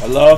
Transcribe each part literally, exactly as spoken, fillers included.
Hello?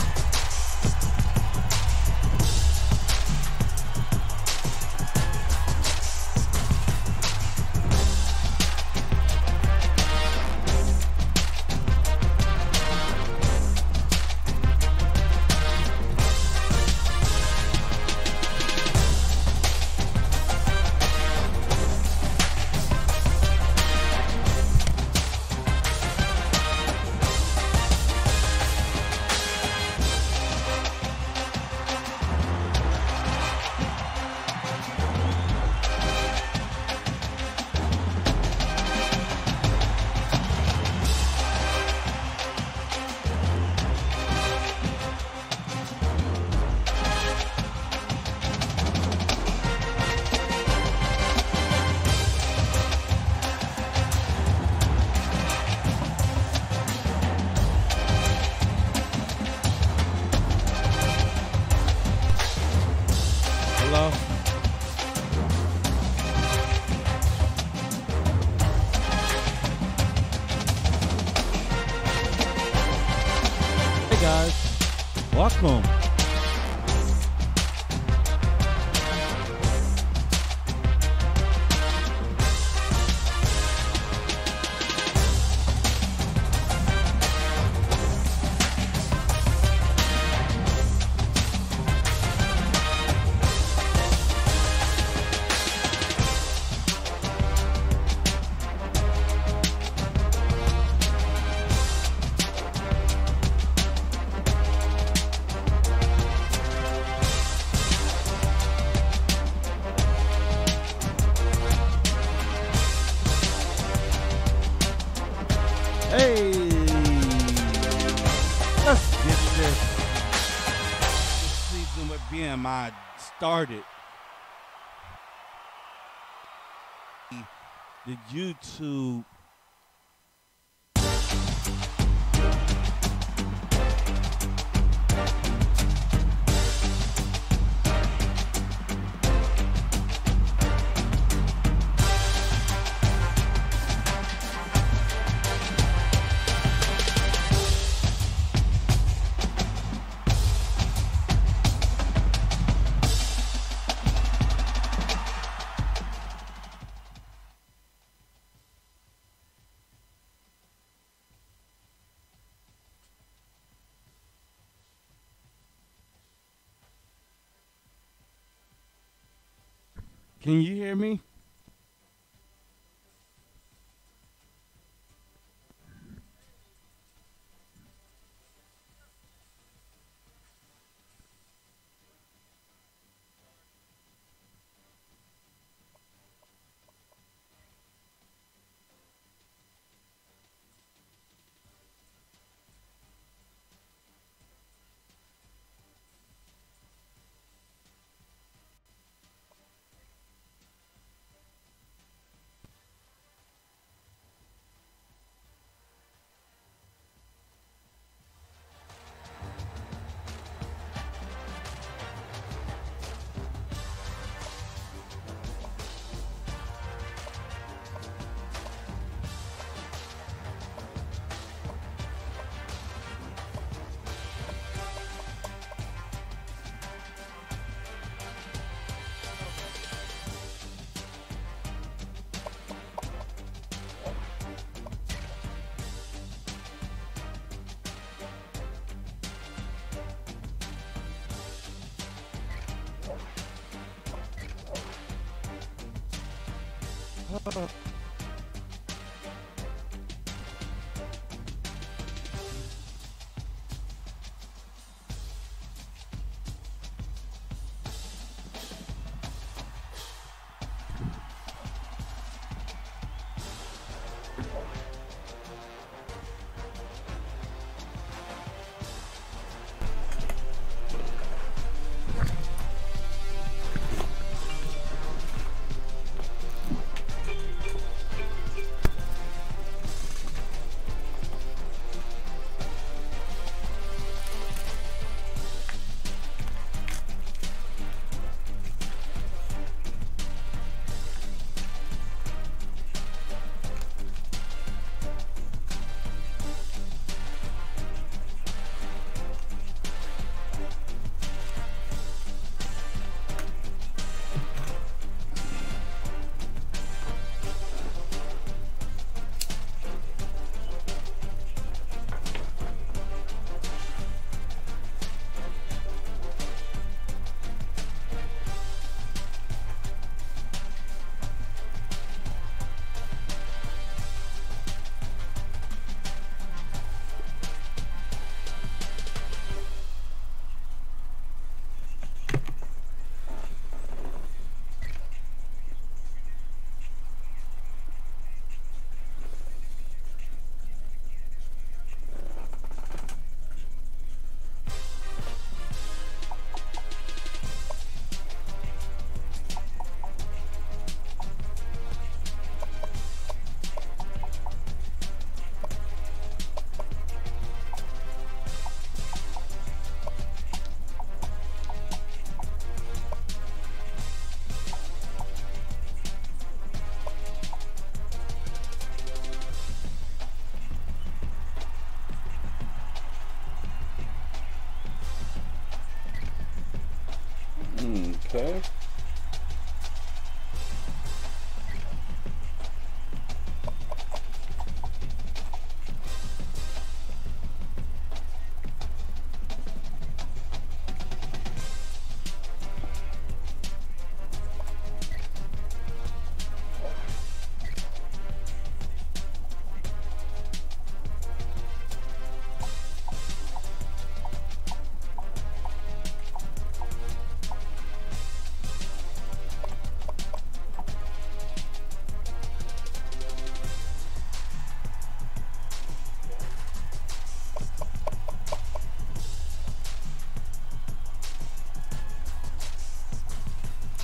Hello? Hey guys, welcome. Hey, let's get this, this season with V M I started. The YouTube Can you hear me? Uh,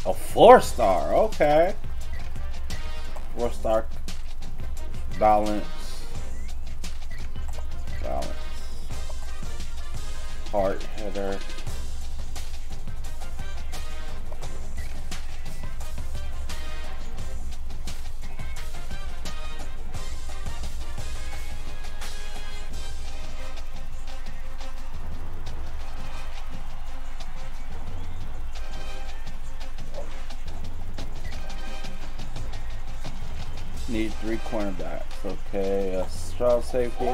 A four star, okay. Four star balance. Balance. Hard hitter. Need three cornerbacks. Okay, a strong safety.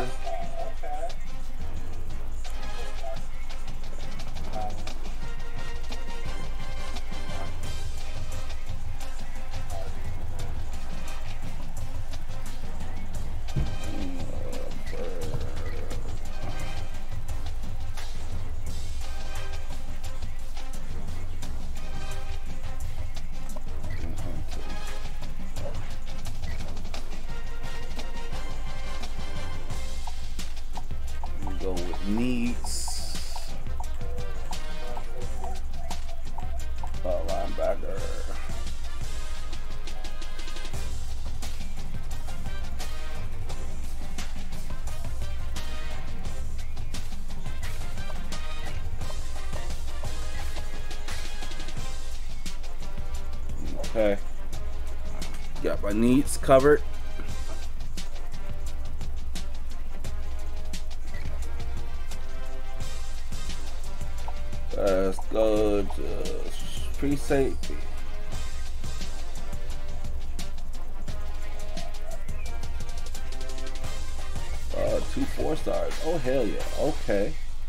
Go with needs. Uh, linebacker. Okay. Got my needs covered. Let's go to free safety. Uh, two four stars. Oh hell yeah. Okay.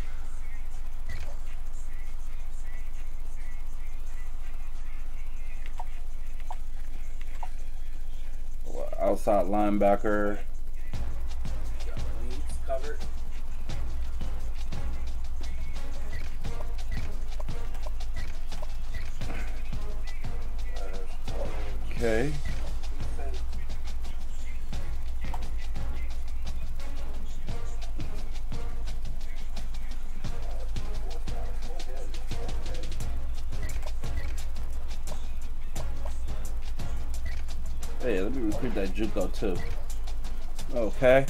Outside linebacker. Got my needs covered. Okay. Hey, let me recruit that JUCO too. Okay.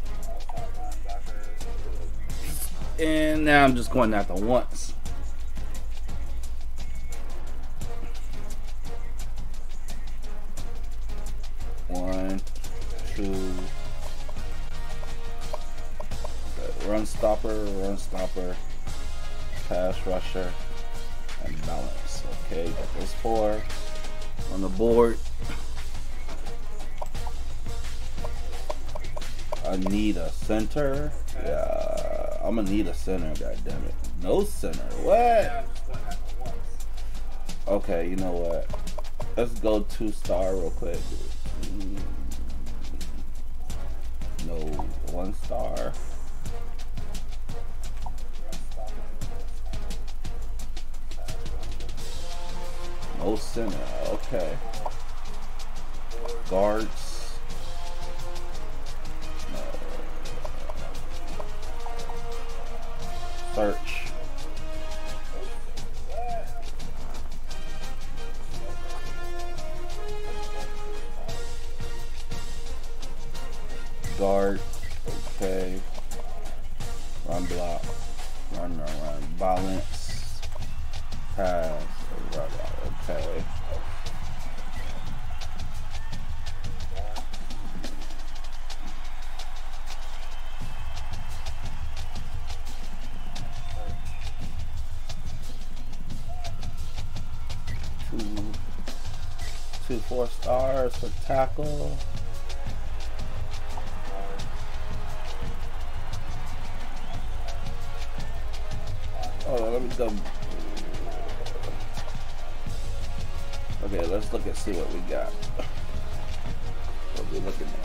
And now I'm just going after once. One, two. Okay, run stopper, run stopper, pass rusher, and balance. Okay, got those four on the board. I need a center. Yeah, I'm gonna need a center. God damn it, no center. What? Okay, you know what? Let's go two star real quick. No, one star. No center. Okay. Guards. Search. Guard. Okay. Run block. Run, run, run. Balance. Pass. Okay. Two, two four stars for tackle. Hold on, let me go. Okay, let's look and see what we got. What we looking at?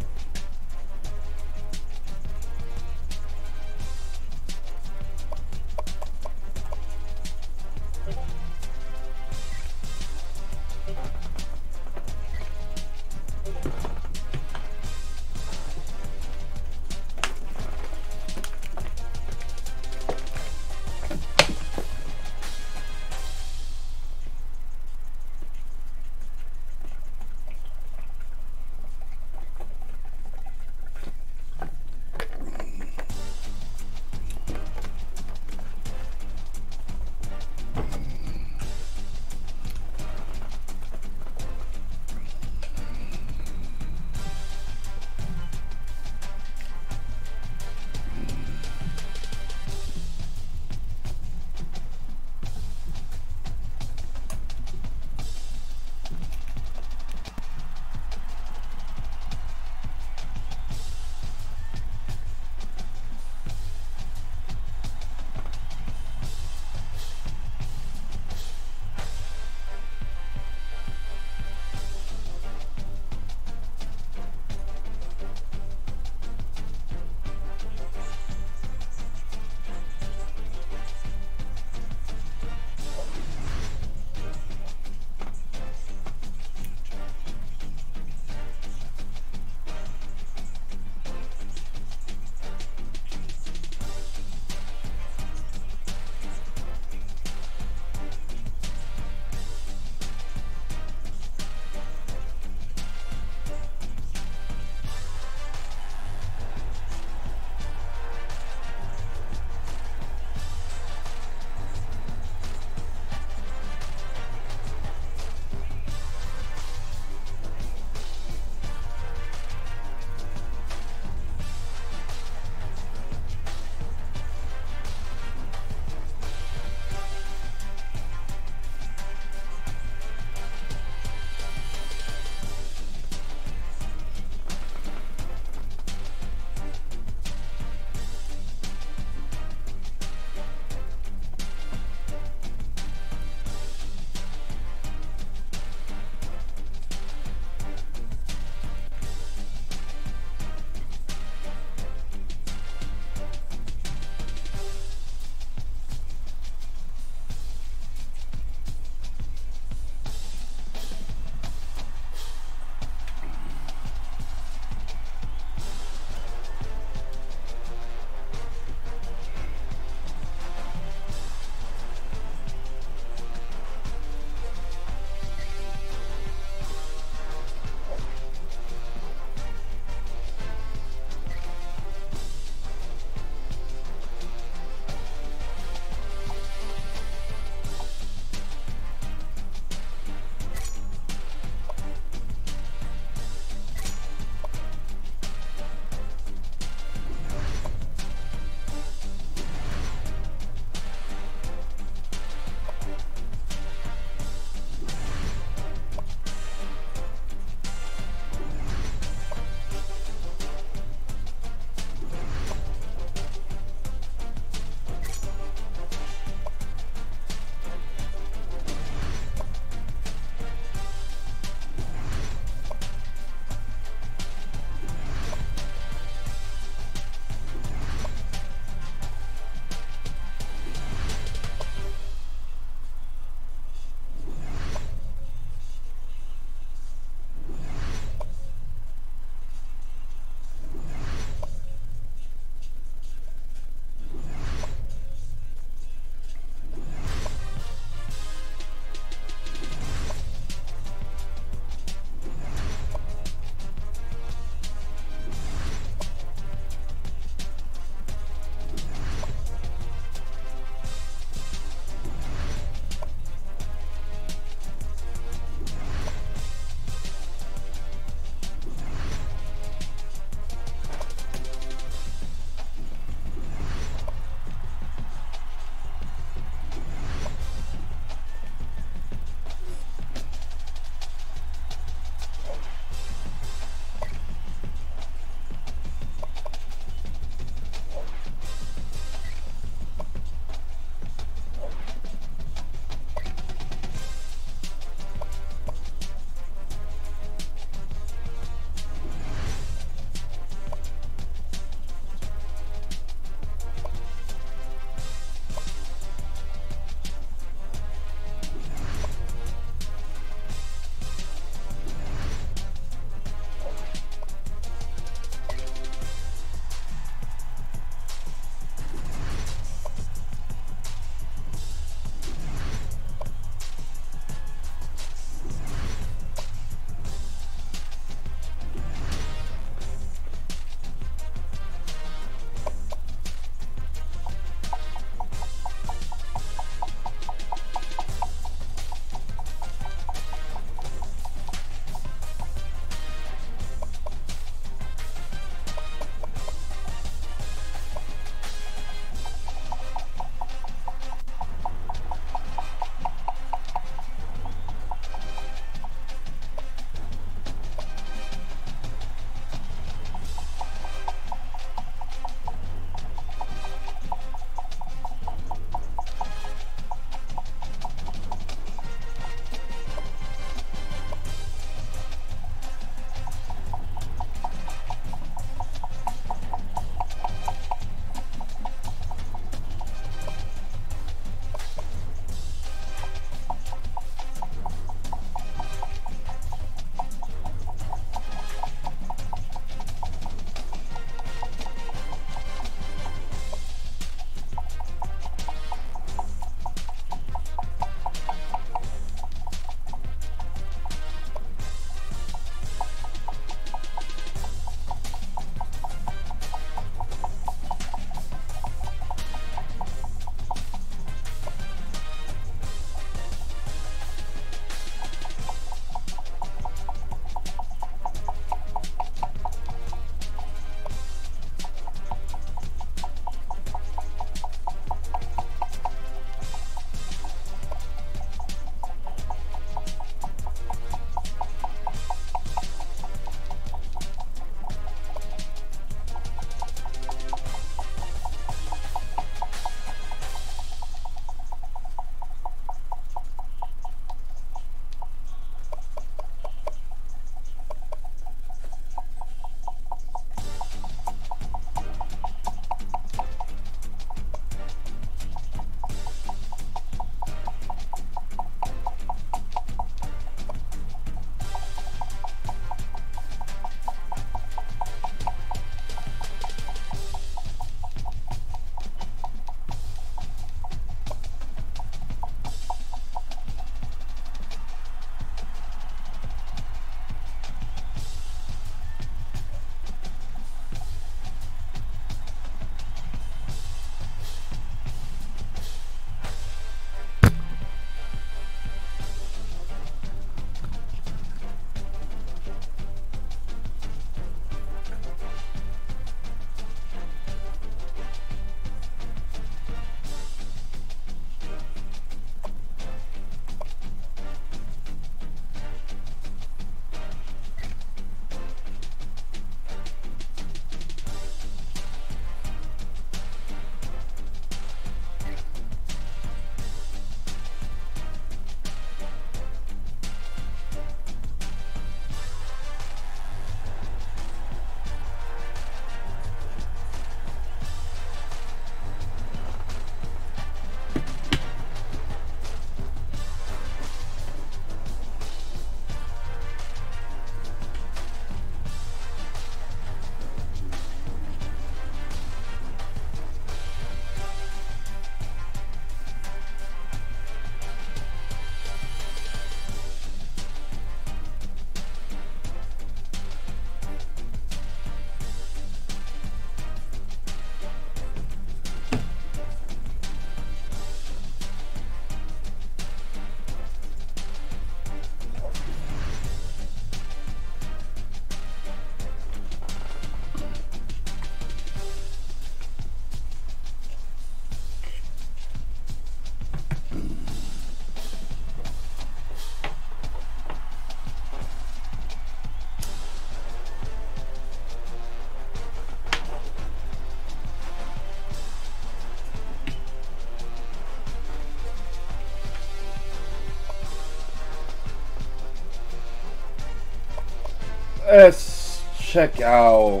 Let's check out.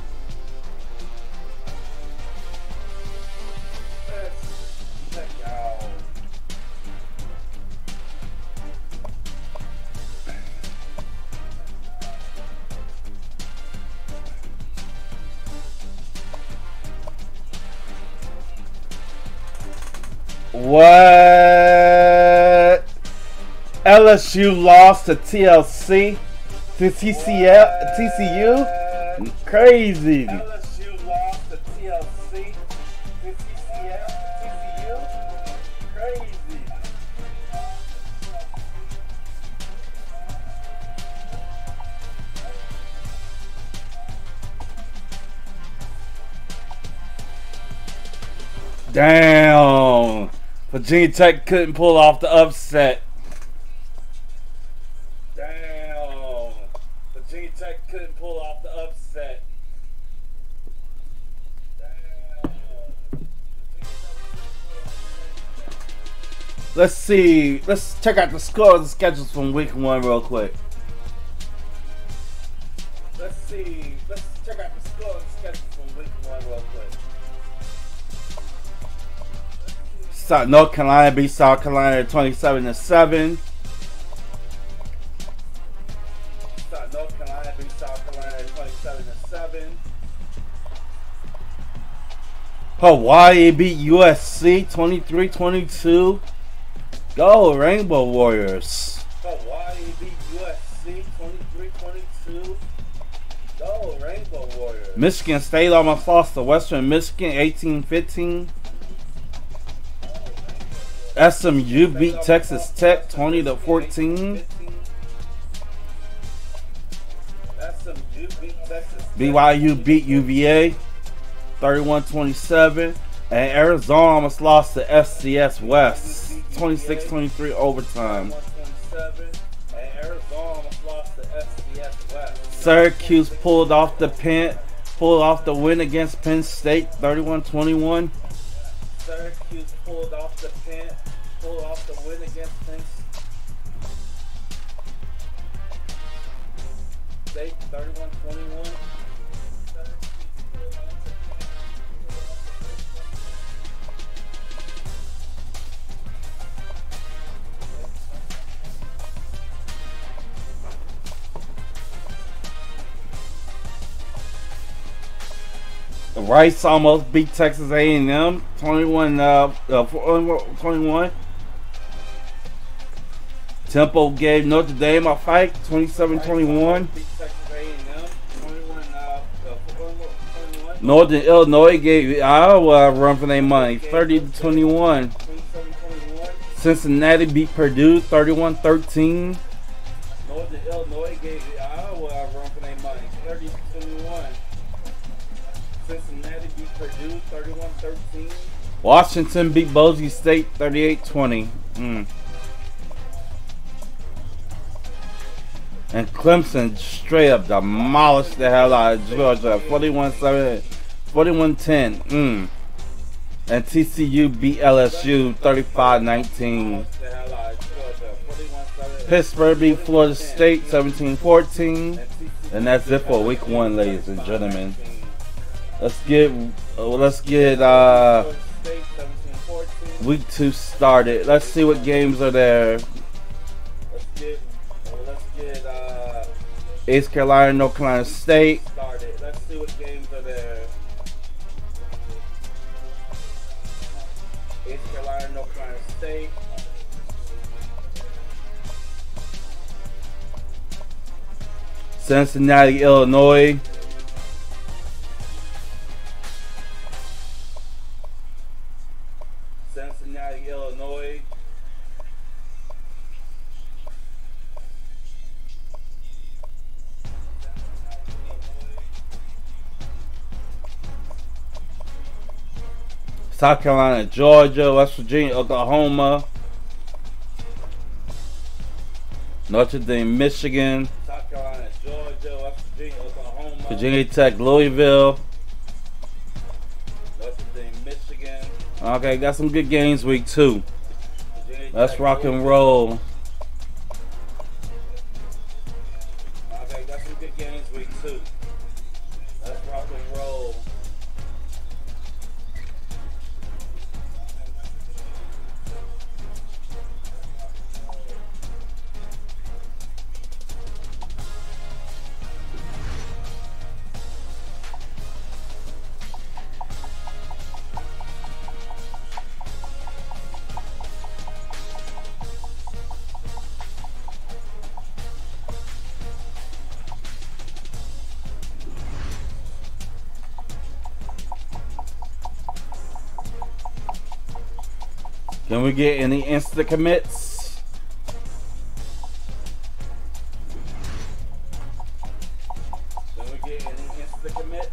Let's check out. What? L S U lost to T L C, to T C L, T C U? Crazy. L S U lost to T L C, to T C L, T C U? Crazy. Damn. Virginia Tech couldn't pull off the upset. Damn. Virginia Tech couldn't pull off the upset. Damn. Let's see. Let's check out the scores and schedules from week one real quick. Let's see. Let's check out the scores and schedules from week one real quick. South North Carolina beat South Carolina twenty-seven to seven. South North Carolina beat South Carolina twenty-seven to seven. Hawaii beat U S C twenty-three twenty-two. Go Rainbow Warriors. Hawaii beat U S C twenty-three twenty-two. Go Rainbow Warriors. Michigan State almost lost to Western Michigan eighteen fifteen. S M U beat Texas Tech twenty to fourteen. B Y U beat U V A thirty-one twenty-seven. And Arizona almost lost to F C S West twenty-six twenty-three overtime. Syracuse pulled off the Penn, pulled off the win against Penn State thirty-one twenty-one. Syracuse pulled off the Penn, pulled off the win against Penn State thirty-one twenty-one. Rice almost beat Texas A and M twenty-one uh, uh, twenty-one. Temple gave Notre Dame a fight twenty-seven twenty-one. Northern Illinois gave Iowa a run for their money thirty to twenty-one. Cincinnati beat Purdue thirty-one thirteen. Northern Illinois gave Iowa a run for their money thirty to twenty-one. Cincinnati beat Purdue thirty-one thirteen. Washington beat Boise State thirty-eight twenty. Mm. And Clemson straight up demolished the hell out of Georgia forty-one seven, forty-one ten. Mm. And T C U beat L S U thirty-five nineteen. Pittsburgh beat Florida State seventeen fourteen. And that's it for week one, ladies and gentlemen. Let's get uh, let's get uh, week two started. Let's see what games are there. Let's get let's get uh, East Carolina, North Carolina State. Let's see what games are there. East Carolina, North Carolina State. Cincinnati, Illinois. Cincinnati, Illinois. South Carolina, Georgia, West Virginia, Oklahoma. Notre Dame, Michigan. South Carolina, Georgia, West Virginia, Oklahoma. Virginia Tech, Louisville. Notre Dame, Michigan. Okay, got some good games week two. Let's rock and roll. Okay, got some good games, week two. Let's rock and roll. Can we get any insta commits? Can we get any insta commits?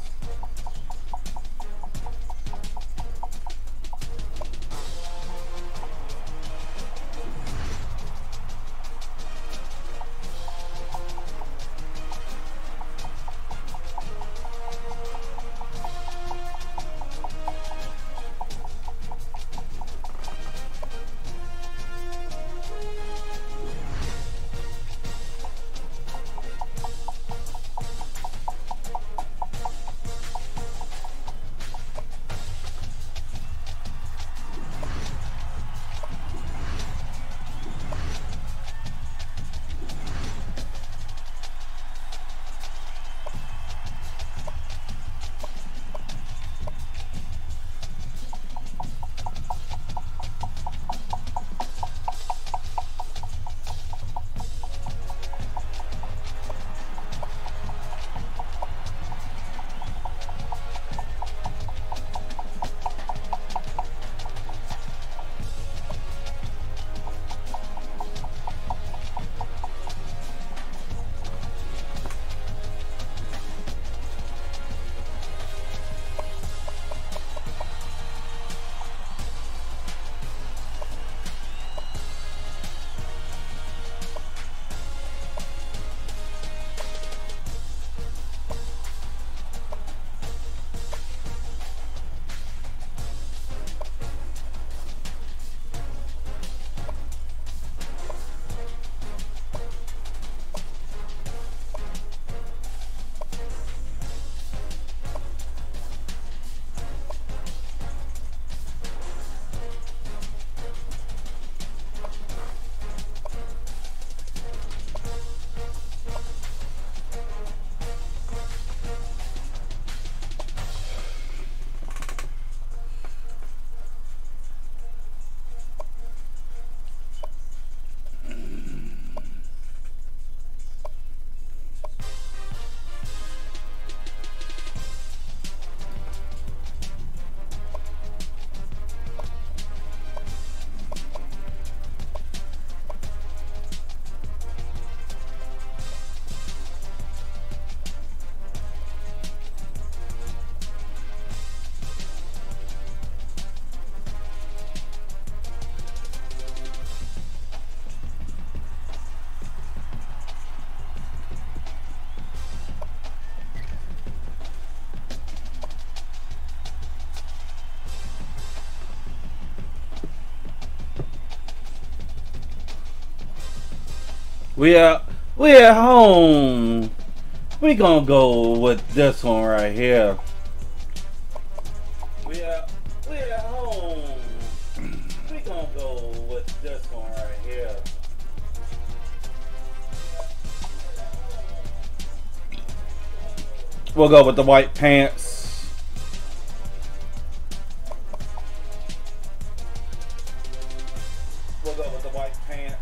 We are we at home. We gonna go with this one right here. We are we at home. We gonna go with this one right here. We'll go with the white pants. We'll go with the white pants.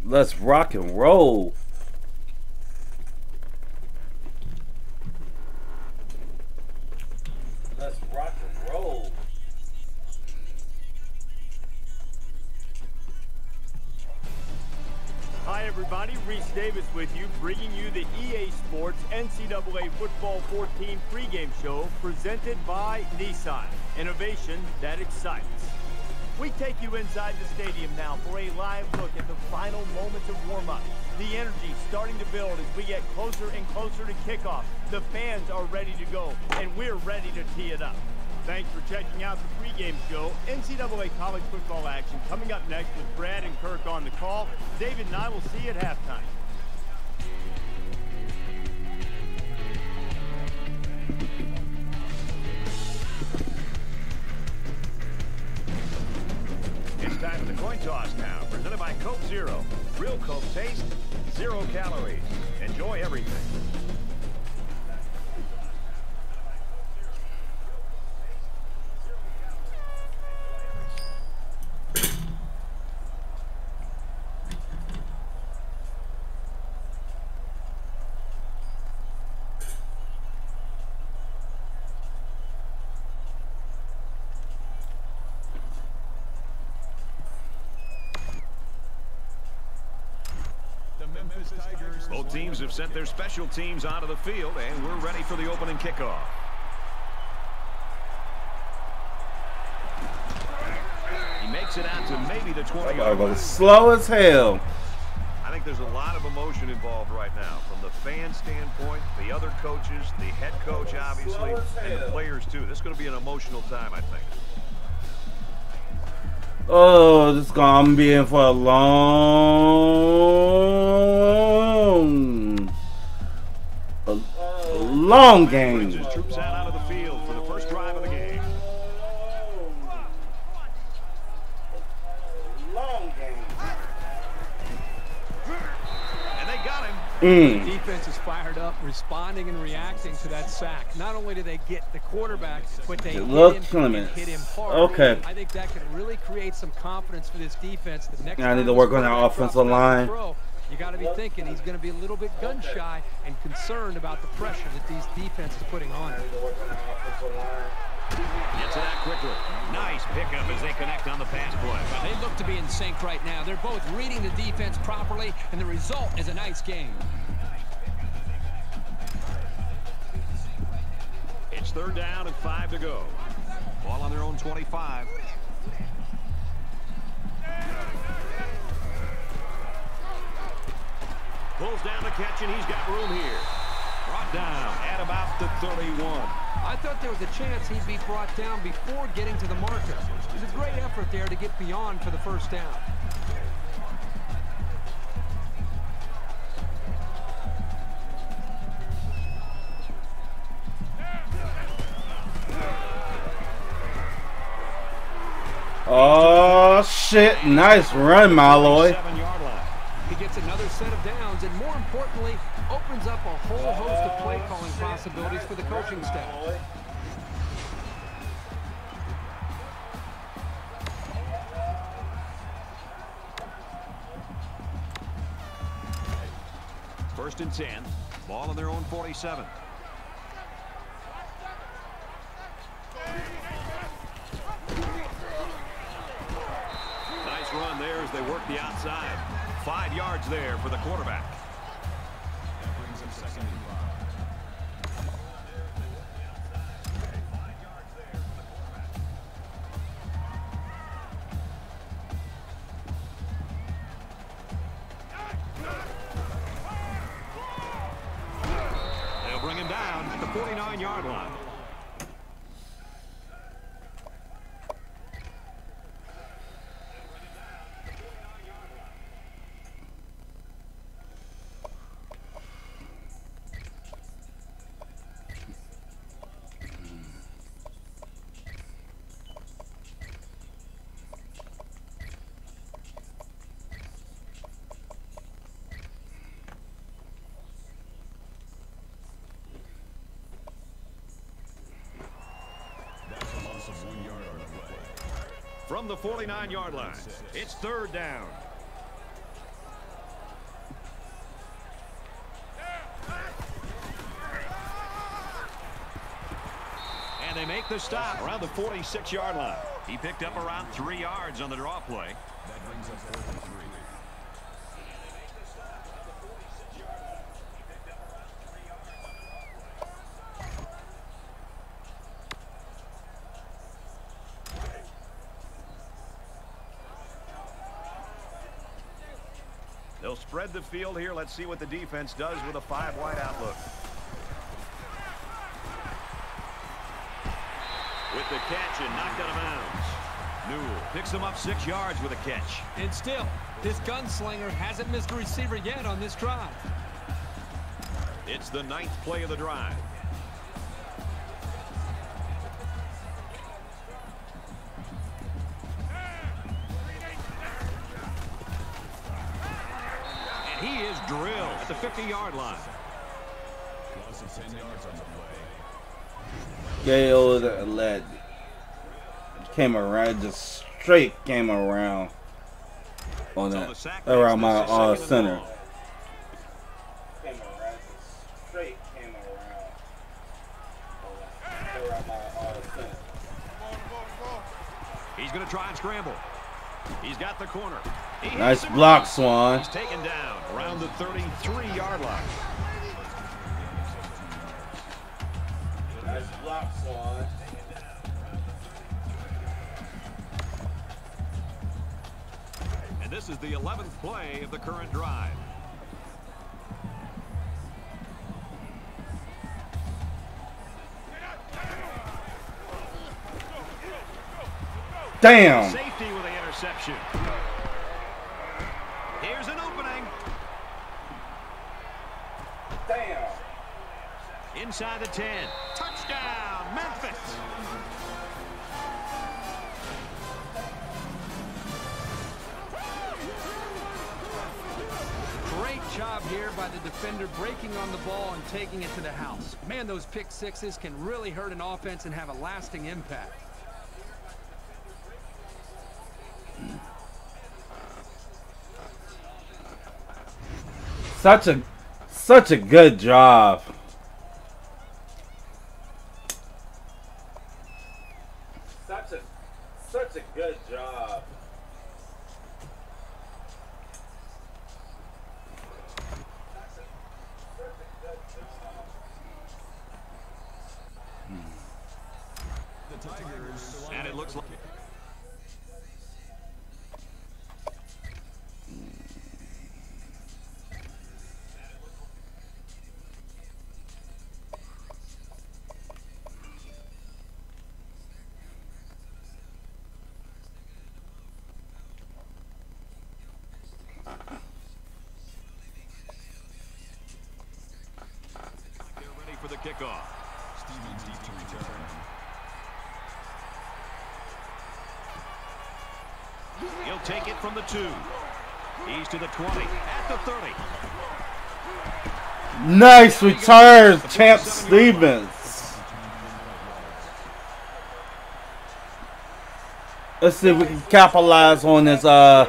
Let's rock and roll. Let's rock and roll. Hi everybody, Reese Davis with you, bringing you the E A Sports N C double A Football fourteen pregame show presented by Nissan. Innovation that excites. We take you inside the stadium now for a live look at the final moments of warm-up. The energy starting to build as we get closer and closer to kickoff. The fans are ready to go, and we're ready to tee it up. Thanks for checking out the pregame show. N C double A college football action coming up next with Brad and Kirk on the call. David and I will see you at halftime. It's time for the coin toss now, presented by Coke Zero. Real Coke taste, zero calories. Enjoy everything. Both teams have sent their special teams onto the field, and we're ready for the opening kickoff. He makes it out to maybe the twenty yard line. Slow as hell. I think there's a lot of emotion involved right now, from the fan standpoint, the other coaches, the head coach, obviously, and the players, too. This is going to be an emotional time, I think. Oh, this is gonna be in for a long, a, a long game. His troops out onto the field for the first drive of the game. Long game. And they got him. Mm. The defense is fired up, responding and reacting to that sack. Not only do they get the quarterback, but they hit him, and hit him hard. Okay. I think that can really create some confidence for this defense. The next I need to work on that offensive line. Throw, you got to be thinking he's going to be a little bit gun shy and concerned about the pressure that these defenses are putting on him. Gets it out quickly. Nice pickup as they connect on the pass play. They look to be in sync right now. They're both reading the defense properly, and the result is a nice game. It's third down and five to go. Ball on their own twenty-five. Pulls down the catch, and he's got room here. Brought down at about the thirty-one. I thought there was a chance he'd be brought down before getting to the marker. It was a great effort there to get beyond for the first down. Oh shit! Nice run, Malloy. He gets another set of downs, and more importantly, opens up a whole host of play calling possibilities for the coaching staff. First and ten. Ball on their own forty-seven. Nice run there as they work the outside. Five yards there for the quarterback. That brings him second and five. They'll bring him down at the forty-nine yard line. From the forty-nine yard line, it's third down. And they make the stop around the forty-six yard line. He picked up around three yards on the draw play. That brings up fourth and three. They'll spread the field here. Let's see what the defense does with a five wide outlook. With the catch and knocked out of bounds. Newell picks him up six yards with a catch. And still, this gunslinger hasn't missed a receiver yet on this drive. It's the ninth play of the drive. And he is drilled at the fifty yard line. Loss of ten yards on the play. Gale led. Came around, just straight came around on that, around my uh, center. Came around, just straight came around around my uh, center. He's going to try and scramble. He's got the corner. He Nice block, Swan. He's taken down around the thirty-three yard line. Nice block, Swan. And this is the eleventh play of the current drive. Damn. Safety with the interception. Here's an opening. Damn. Inside the ten. Touchdown, Memphis. Great job here by the defender breaking on the ball and taking it to the house. Man, those pick sixes can really hurt an offense and have a lasting impact. Such a such a good job. Such a such a good job. The Tigers. And it looks like they're ready for the kickoff. Stevens deep to return. He'll take it from the two. He's to the twenty, at the thirty. Nice return, Champ Stevens. Let's see if we can capitalize on this. Uh,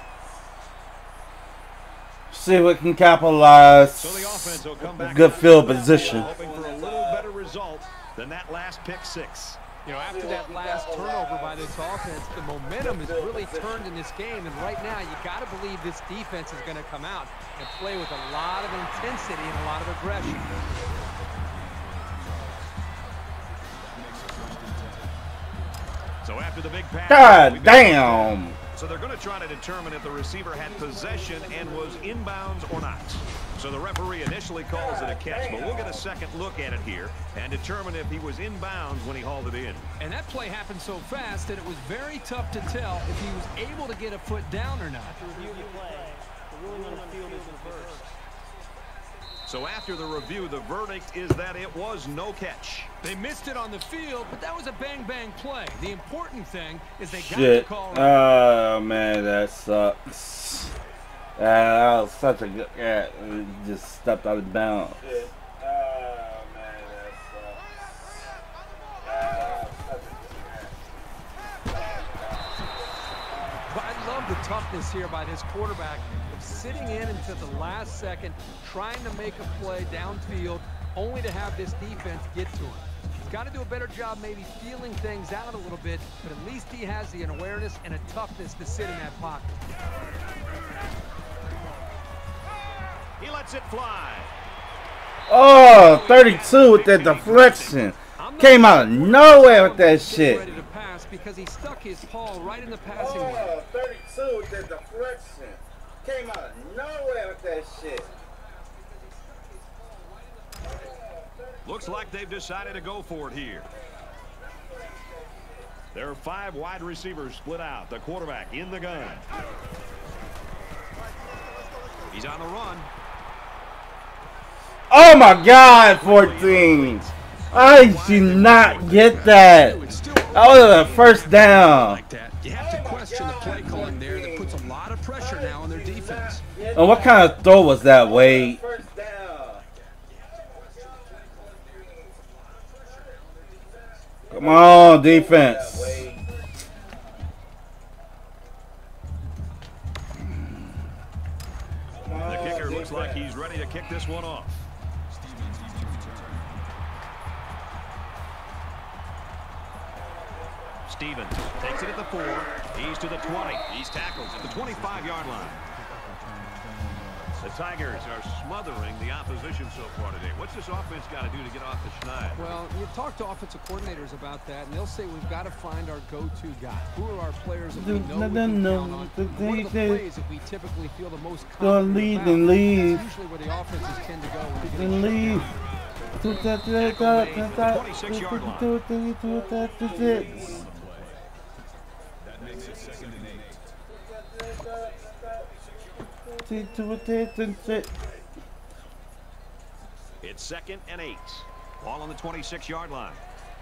see if we can capitalize. So the offense will come back. Good field position. Hoping for a little better result than that last pick six. You know, after that last turnover by this offense, the momentum is really turned in this game. And right now, you got to believe this defense is going to come out and play with a lot of intensity and a lot of aggression. So after the big pass, God damn. So they're going to try to determine if the receiver had possession and was inbounds or not. So the referee initially calls it a catch, but we'll get a second look at it here and determine if he was inbounds when he hauled it in. And that play happened so fast that it was very tough to tell if he was able to get a foot down or not. Review the play. The ruling on the field is reversed. So after the review, the verdict is that it was no catch. They missed it on the field, but that was a bang-bang play. The important thing is they got Shit. the call right. Oh man, that sucks. Uh, that was such a good cat. Yeah, just stepped out of bounds. Oh man, that sucks. Uh, such a good But I love the toughness here by this quarterback of sitting in until the last second, trying to make a play downfield, only to have this defense get to him. He's got to do a better job maybe feeling things out a little bit, but at least he has the awareness and a toughness to sit in that pocket. He lets it fly. Oh, thirty-two with that deflection. Came out of nowhere with that shit. Ready to pass because he stuck his paw right in the passing lane. Oh, thirty-two with that deflection. Came out of nowhere with that shit. Looks like they've decided to go for it here. There are five wide receivers split out. The quarterback in the gun. He's on the run. Oh my God, fourteen. I did not get that. That was a first down. You have to question the play calling there. That puts a lot of pressure now on their defense. And what kind of throw was that, Wade? Come on, defense. The kicker looks like he's ready to kick this one off. Stevens takes it at the four. He's to the twenty. He's tackled at the twenty-five yard line. The Tigers are smothering the opposition so far today. What's this offense got to do to get off the schneid? Well, you talk to offensive coordinators about that, and they'll say we've got to find our go-to guy. Who are our players that we know we can count on? What are the plays that we typically feel the most confident lead about? and leave. That's usually where the offenses tend to go. And leave. twenty-six yard line. That makes it second and eight. It's second and eight. Ball on the twenty-six yard line.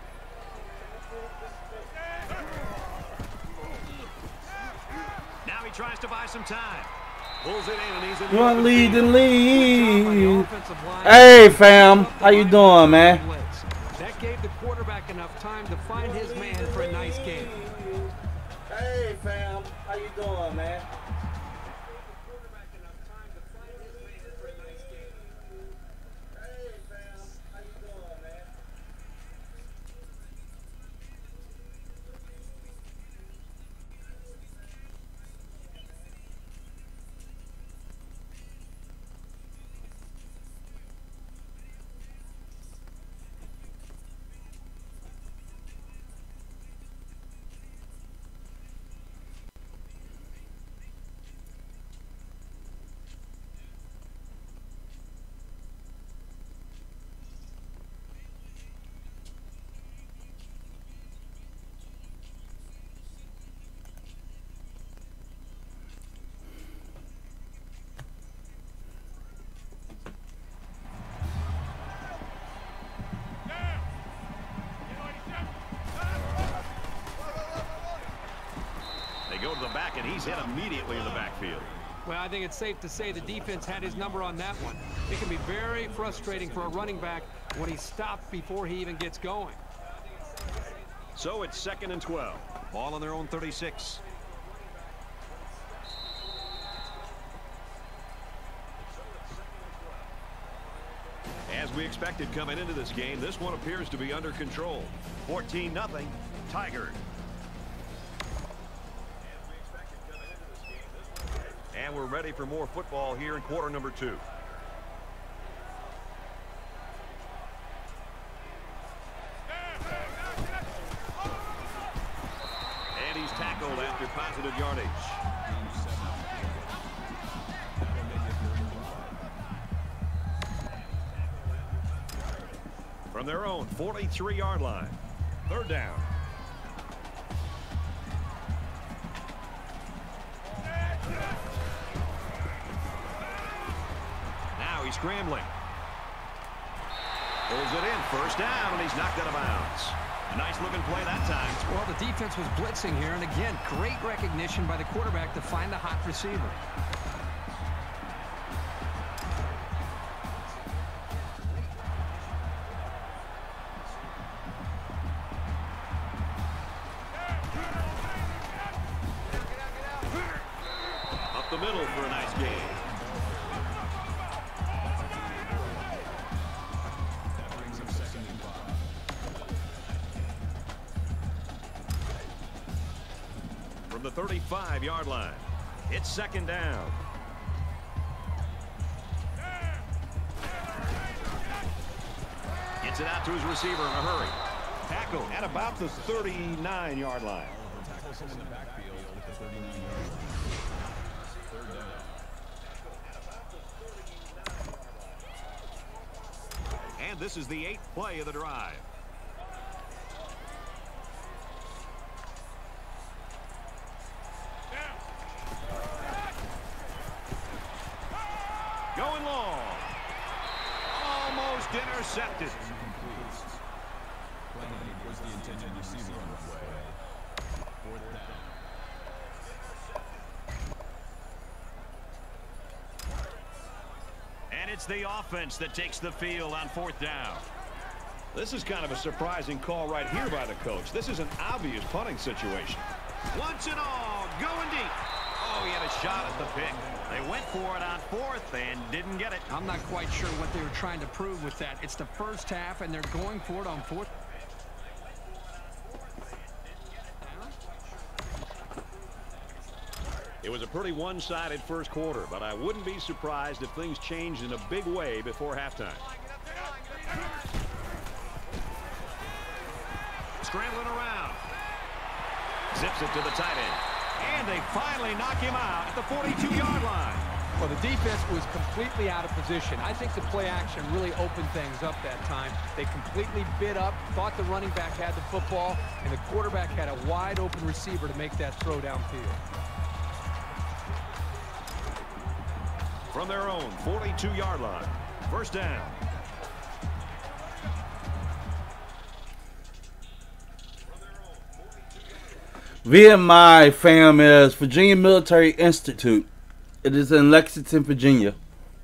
Now he tries to buy some time. Pulls it in and he's in. You want to lead and leave. Line. Hey, fam. How you doing, man? That gave the quarterback enough time to find his man for a nice game. Hey, fam. How you doing, man? Go to the back, and he's hit immediately in the backfield. Well, I think it's safe to say the defense had his number on that one. It can be very frustrating for a running back when he's stopped before he even gets going. So it's second and twelve. Ball on their own thirty-six. As we expected coming into this game, this one appears to be under control. fourteen nothing, Tigers. And we're ready for more football here in quarter number two. And he's tackled after positive yardage. From their own forty-three yard line. Third down. Now he's scrambling. Pulls it in. First down, and he's knocked out of bounds. A nice looking play that time. Well, the defense was blitzing here, and again, great recognition by the quarterback to find a hot receiver. Up the middle for a nice game. That brings him second and five. from the thirty-five yard line. It's second down. Gets it out to his receiver in a hurry. Tackle at about the thirty-nine yard line. Tackles him in the backfield at the thirty-nine yard line. Third down. And this is the eighth play of the drive. Going long. Almost intercepted. Was the intended receiver on the play. Fourth down. And it's the offense that takes the field on fourth down. This is kind of a surprising call right here by the coach. This is an obvious punting situation. Once and all, going deep. Oh, he had a shot at the pick. They went for it on fourth and didn't get it. I'm not quite sure what they were trying to prove with that. It's the first half, and they're going for it on fourth. It was a pretty one-sided first quarter, but I wouldn't be surprised if things changed in a big way before halftime. Scrambling around. Zips it to the tight end. And they finally knock him out at the forty-two yard line. Well, the defense was completely out of position. I think the play action really opened things up that time. They completely bid up, thought the running back had the football, and the quarterback had a wide open receiver to make that throw downfield. From their own forty-two yard line. First down. V M I, fam, is Virginia Military Institute. It is in Lexington, Virginia.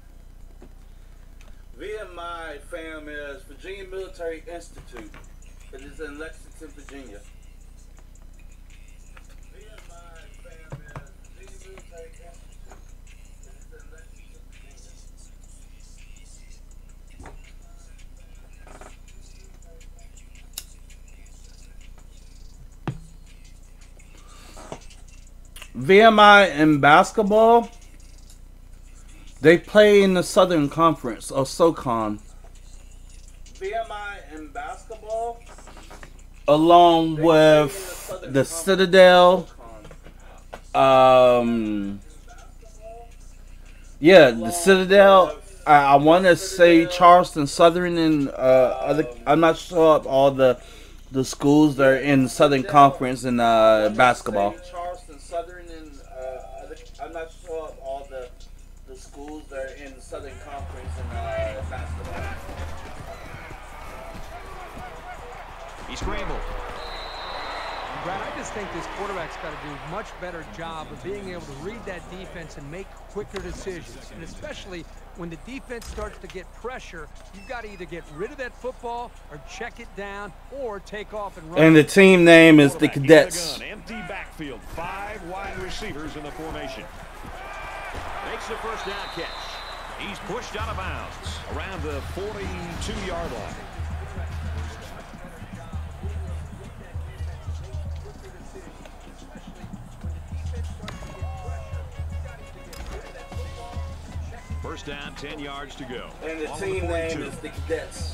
V M I, fam, is Virginia Military Institute. It is in Lexington, Virginia. V M I, fam, is Virginia Military Institute. It is in Lexington, Virginia. V M I in basketball, they play in the Southern Conference, or SoCon. V M I in basketball, along with the, the Citadel, um, yeah, the Citadel. I, I want to say Charleston Southern and uh, other. I'm not sure of all the the schools that are in the Southern Conference in uh, basketball. Southern and uh, other, I'm not sure of all the the schools that are in the Southern Conference in uh, basketball. He scrambled. Brad, I just think this quarterback's got to do a much better job of being able to read that defense and make quicker decisions. And especially when the defense starts to get pressure, you've got to either get rid of that football or check it down or take off and run. And the team name is the Cadets. Empty backfield, five wide receivers in the formation. Makes the first down catch. He's pushed out of bounds around the forty-two yard line. First down, ten yards to go. And the team name is the Cadets.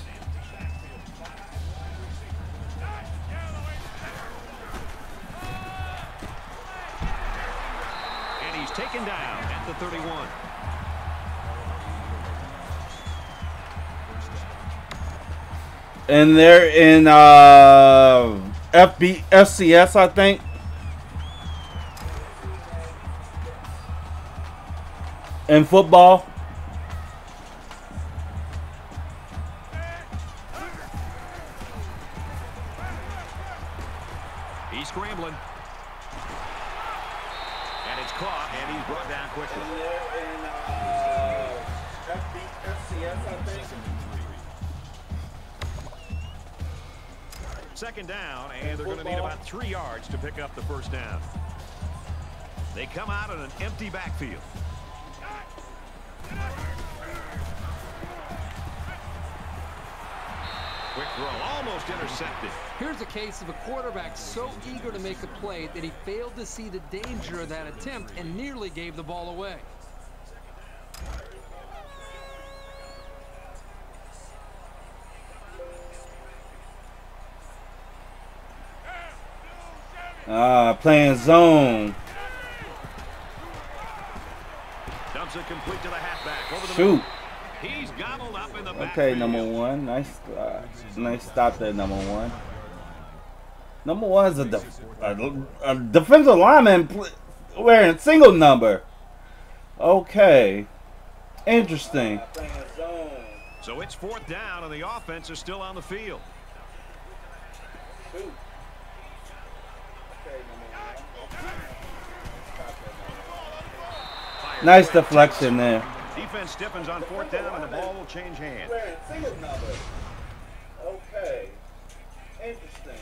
And he's taken down at the thirty-one. And they're in uh, F B F C S, I think. In football. He's scrambling. And it's caught, and he's brought down quickly. And they're in uh, F B F C S, I think. Second down, and they're going to need about three yards to pick up the first down. They come out in an empty backfield. Quick throw, almost intercepted. Here's a case of a quarterback so eager to make a play that he failed to see the danger of that attempt and nearly gave the ball away. Ah, playing zone. Dumps it complete to the halfback. Over the Shoot. middle. He's gobbled up in the back. Okay, number one. Nice, uh, nice stop there, number one. Number one is a, def a, a defensive lineman wearing single number. Okay, interesting. So it's fourth down, and the offense is still on the field. Nice deflection there. Defense stiffens on fourth down, and the ball will change hands. Okay, interesting.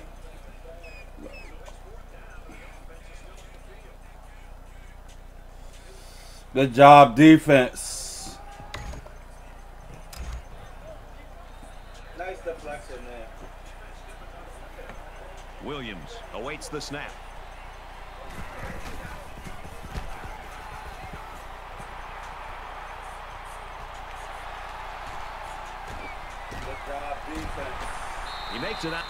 Good job, defense. Nice deflection there. Williams awaits the snap. He makes it out.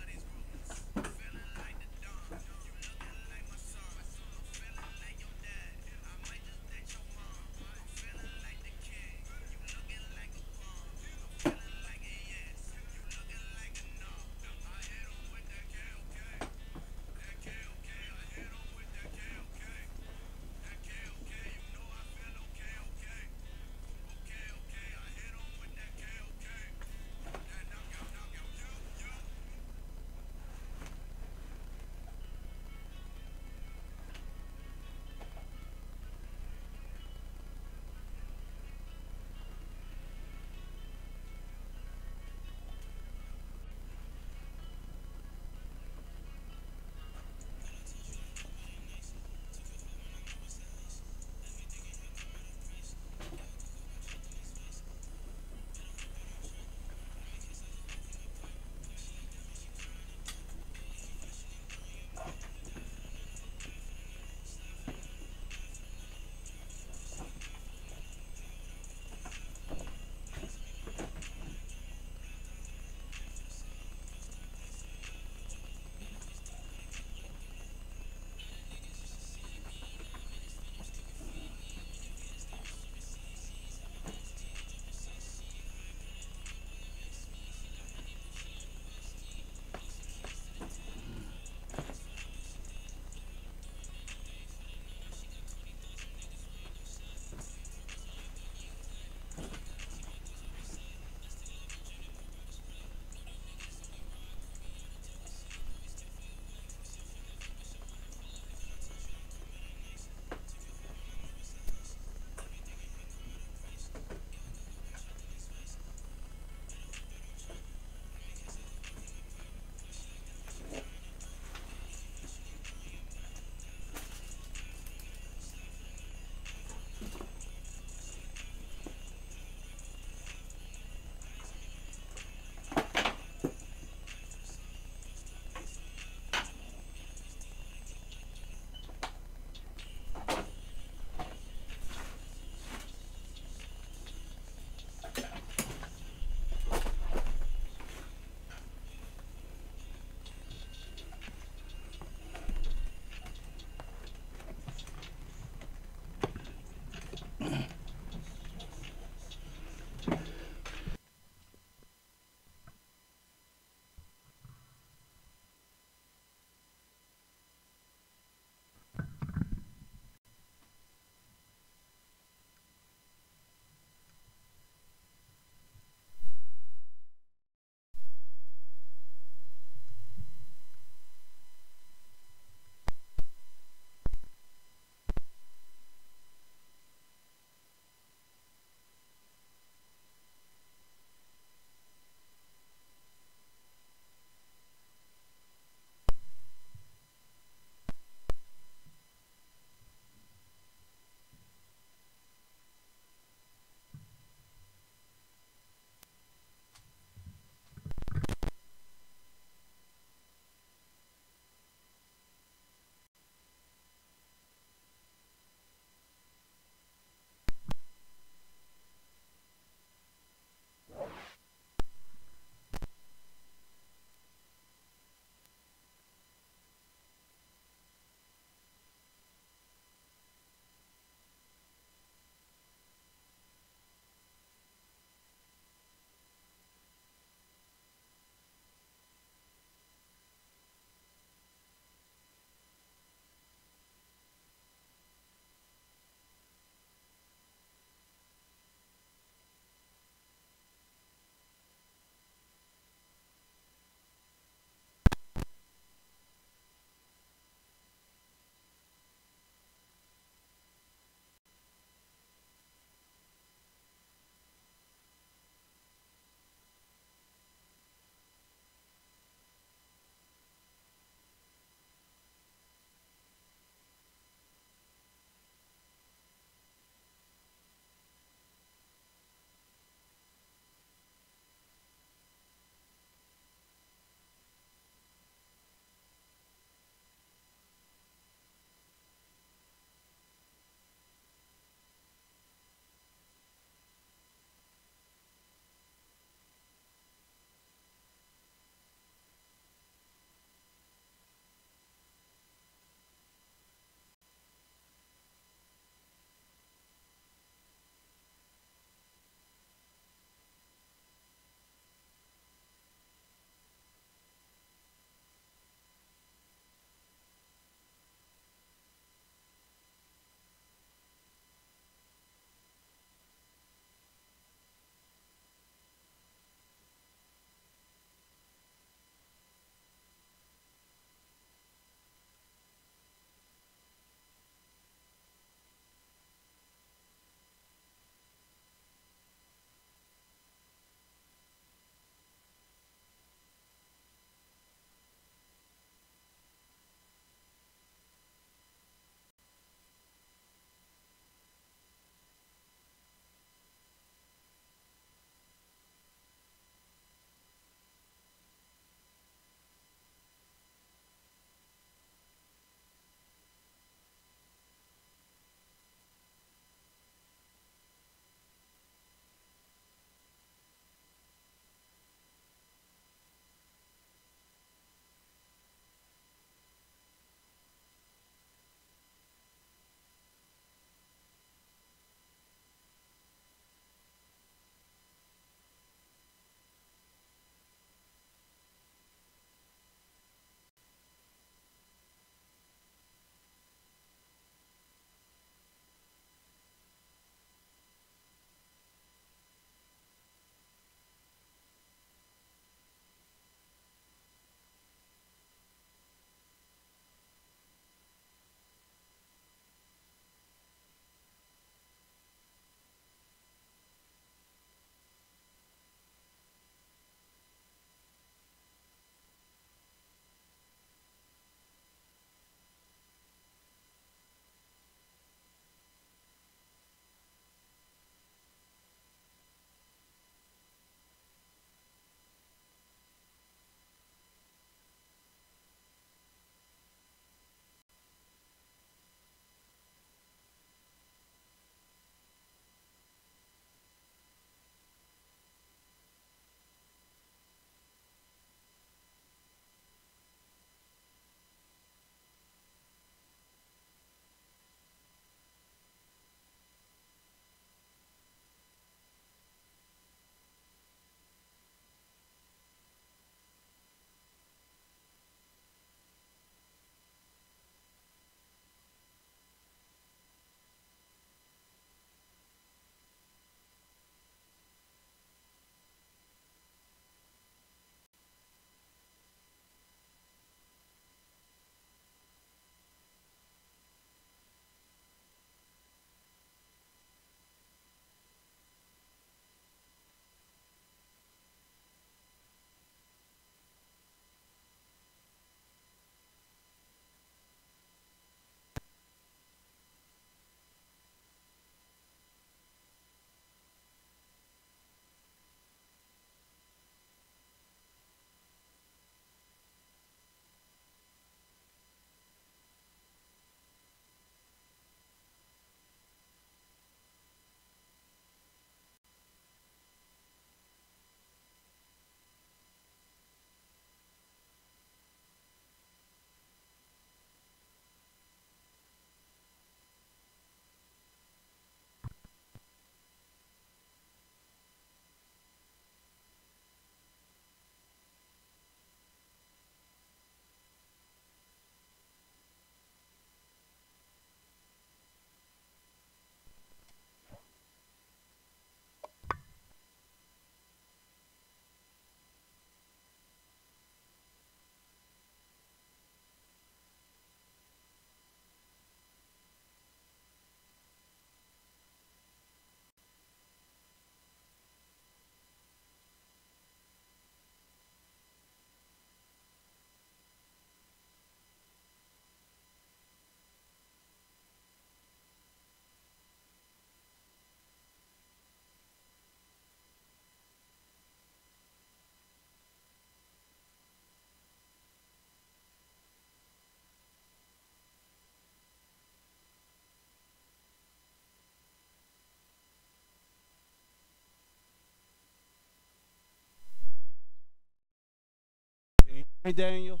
Hey, Daniel.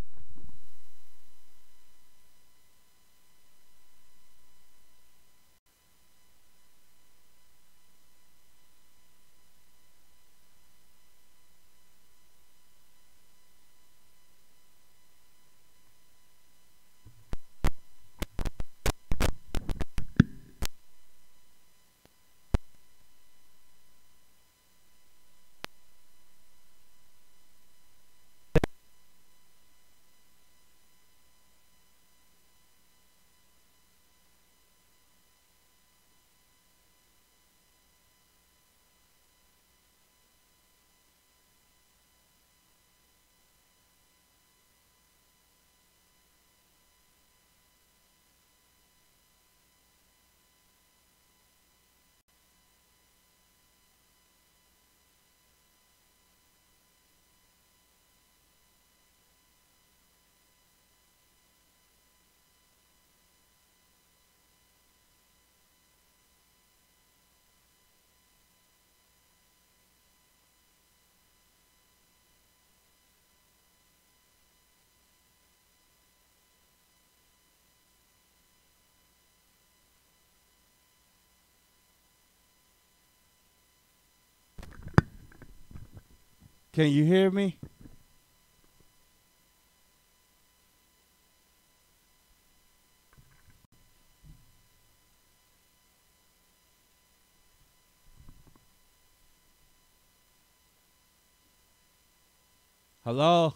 Can you hear me? Hello?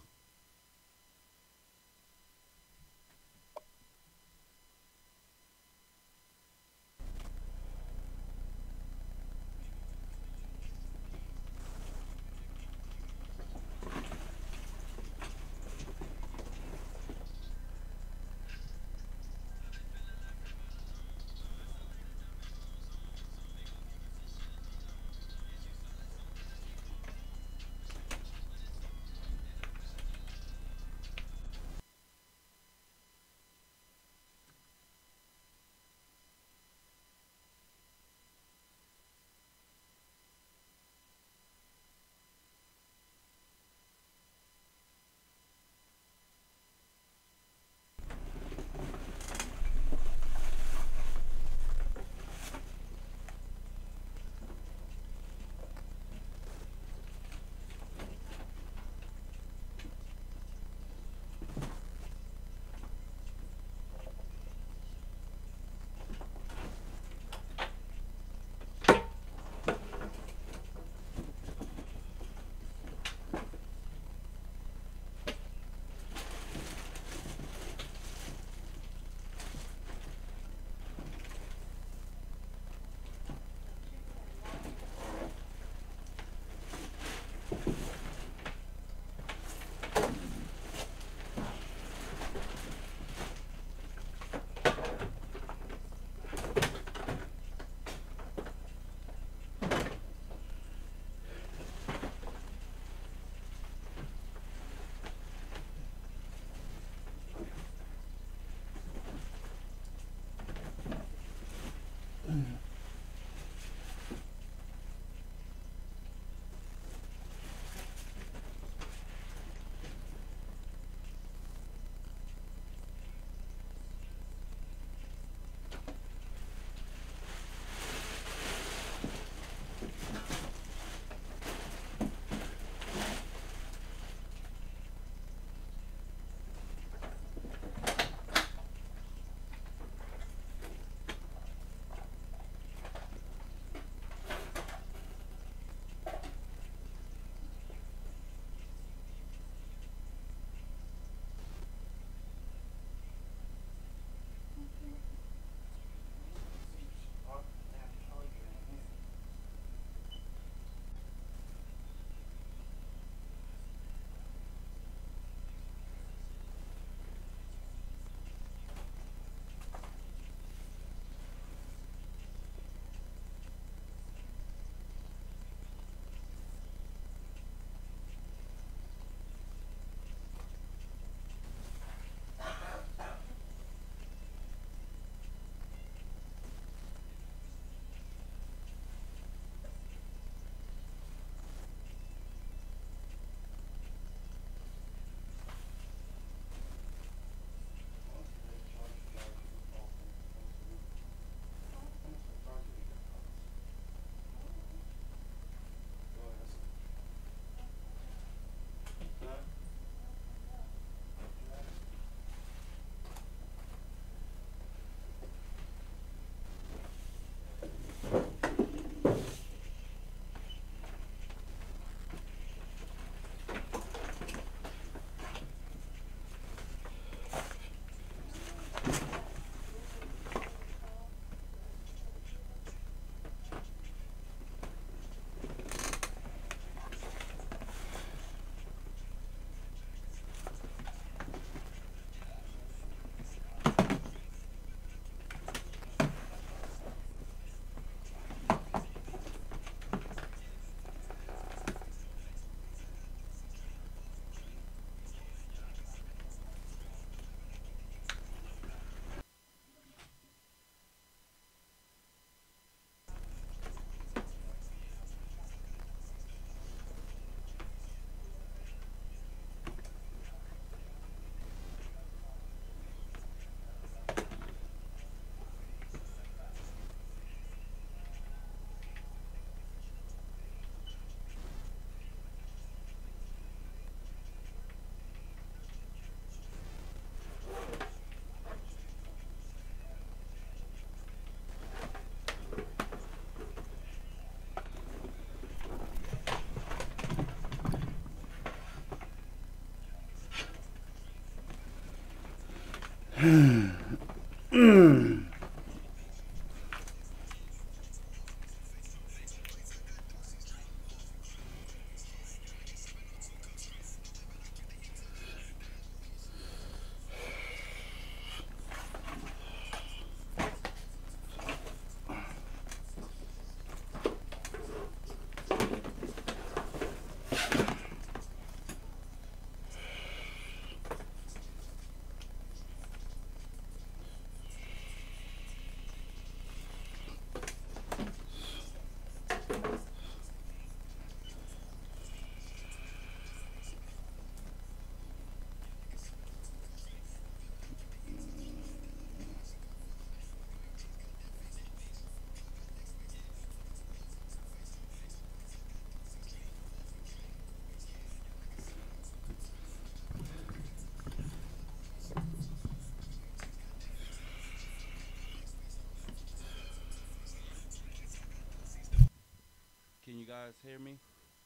Can you guys hear me?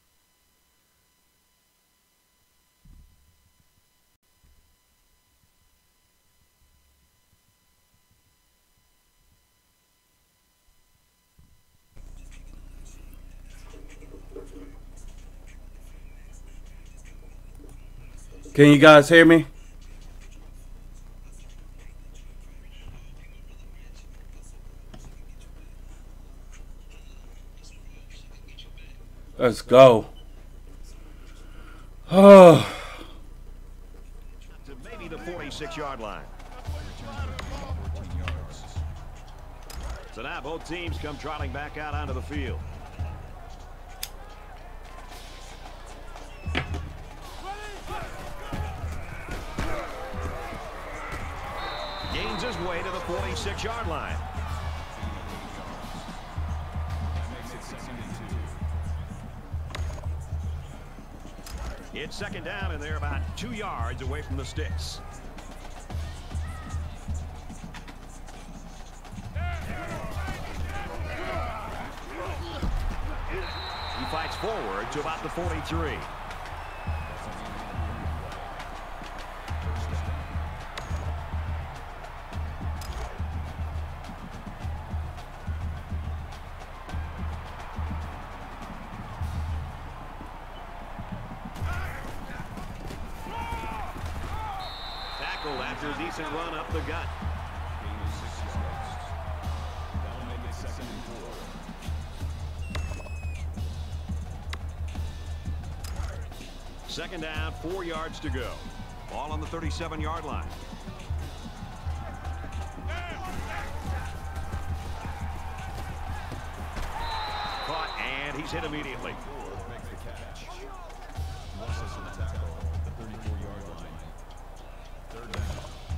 Can you guys hear me? Let's go. Oh. To maybe the forty-six yard line. So now both teams come trotting back out onto the field. Gains his way to the forty-six yard line. It's second down, and they're about two yards away from the sticks. He fights forward to about the forty-three. After a decent run up the gut. That'll make it second and four. Second down, four yards to go. Ball on the thirty-seven yard line. Caught, and he's hit immediately. Makes the catch. Losses in the tackle at the thirty-four yard line. Third down.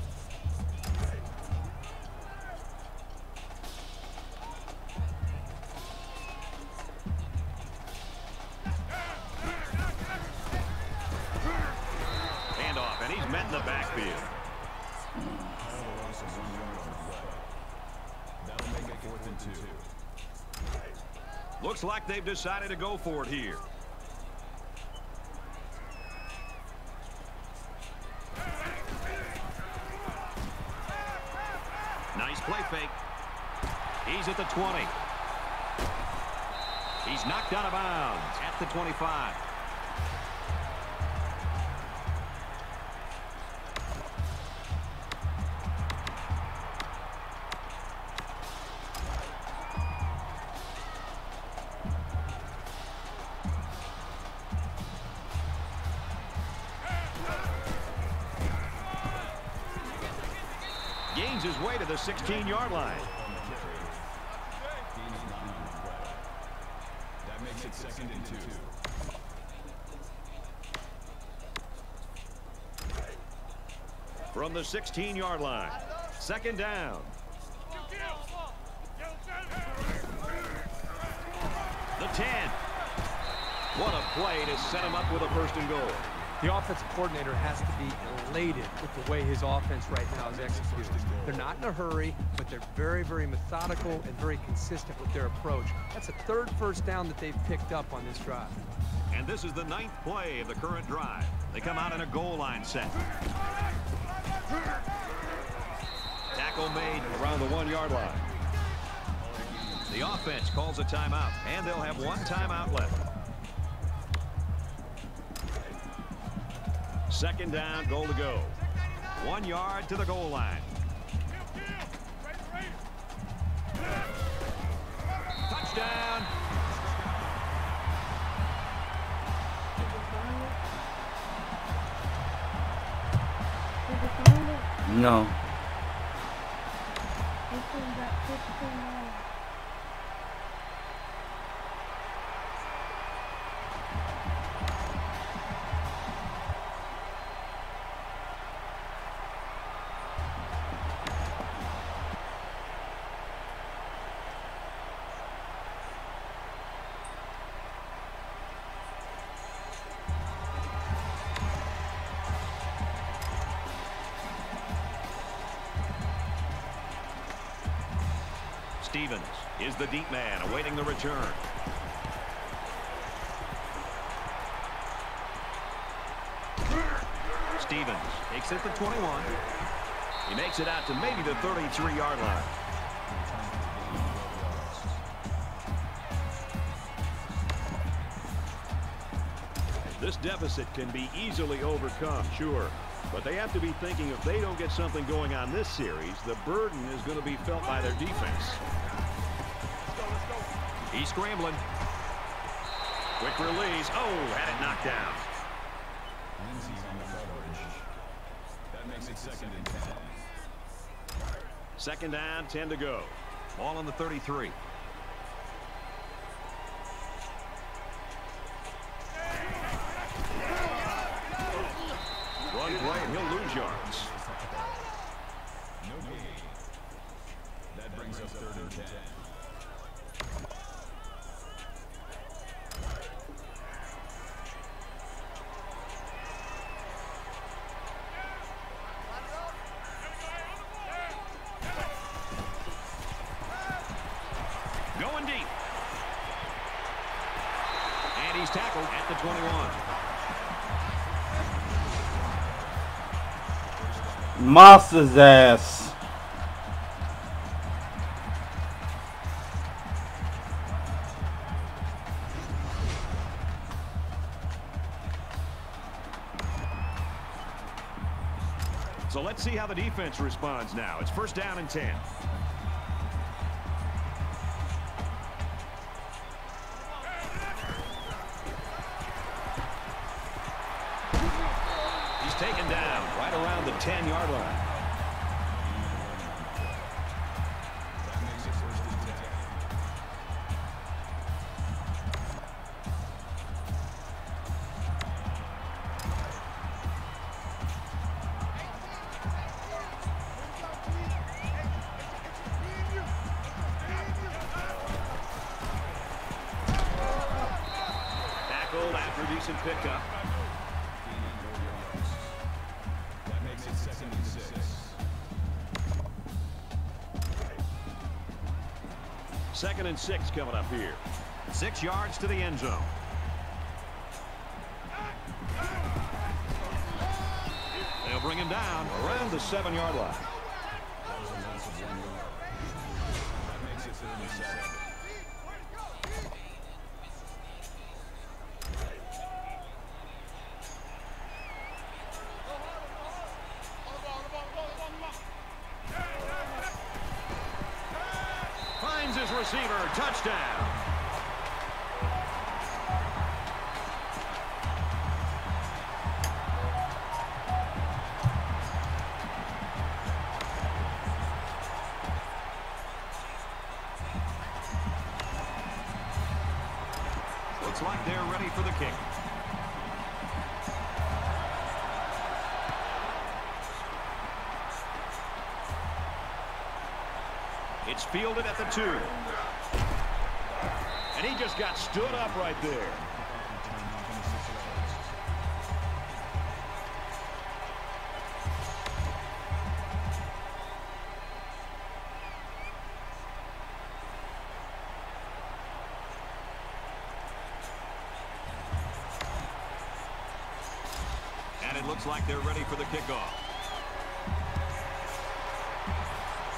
Handoff, and he's met in the backfield. That'll make it fourth and two. Looks like they've decided to go for it here. Nice play fake. He's at the twenty. He's knocked out of bounds at the twenty-five. Gains his way to the sixteen yard line. That makes it second and two. From the sixteen yard line. Second down. The ten. What a play to set him up with a first and goal. The offensive coordinator has to be elated with the way his offense right now is executed. They're not in a hurry, but they're very, very methodical and very consistent with their approach. That's a third first down that they've picked up on this drive. And this is the ninth play of the current drive. They come out in a goal line set. Tackle made around the one-yard line. The offense calls a timeout, and they'll have one timeout left. Second down, goal to go. One yard to the goal line. Touchdown. No. Stevens is the deep man awaiting the return. Stevens takes it to twenty-one. He makes it out to maybe the thirty-three yard line. This deficit can be easily overcome, sure. But they have to be thinking if they don't get something going on this series, the burden is going to be felt by their defense. He's scrambling. Quick release. Oh, had it knocked down. Lindsey's on the coverage. That makes it second and ten. Second down, ten to go. Ball on the thirty-three. Run play, and he'll lose yards. No gain. That brings us third and ten. Going deep. And he's tackled at the twenty-one. Monster's ass. So let's see how the defense responds now. It's first down and ten. He's taken down right around the ten yard line. That makes it first and ten. Tackled after decent pickup. That makes it second and six. Second and six coming up here. Six yards to the end zone. They'll bring him down around the seven yard line. That was a loss of one yard. That makes it third and seven. Finds his receiver. Touchdown. Looks like they're ready for the kick. It's fielded at the two. And he just got stood up right there. And it looks like they're ready for the kickoff.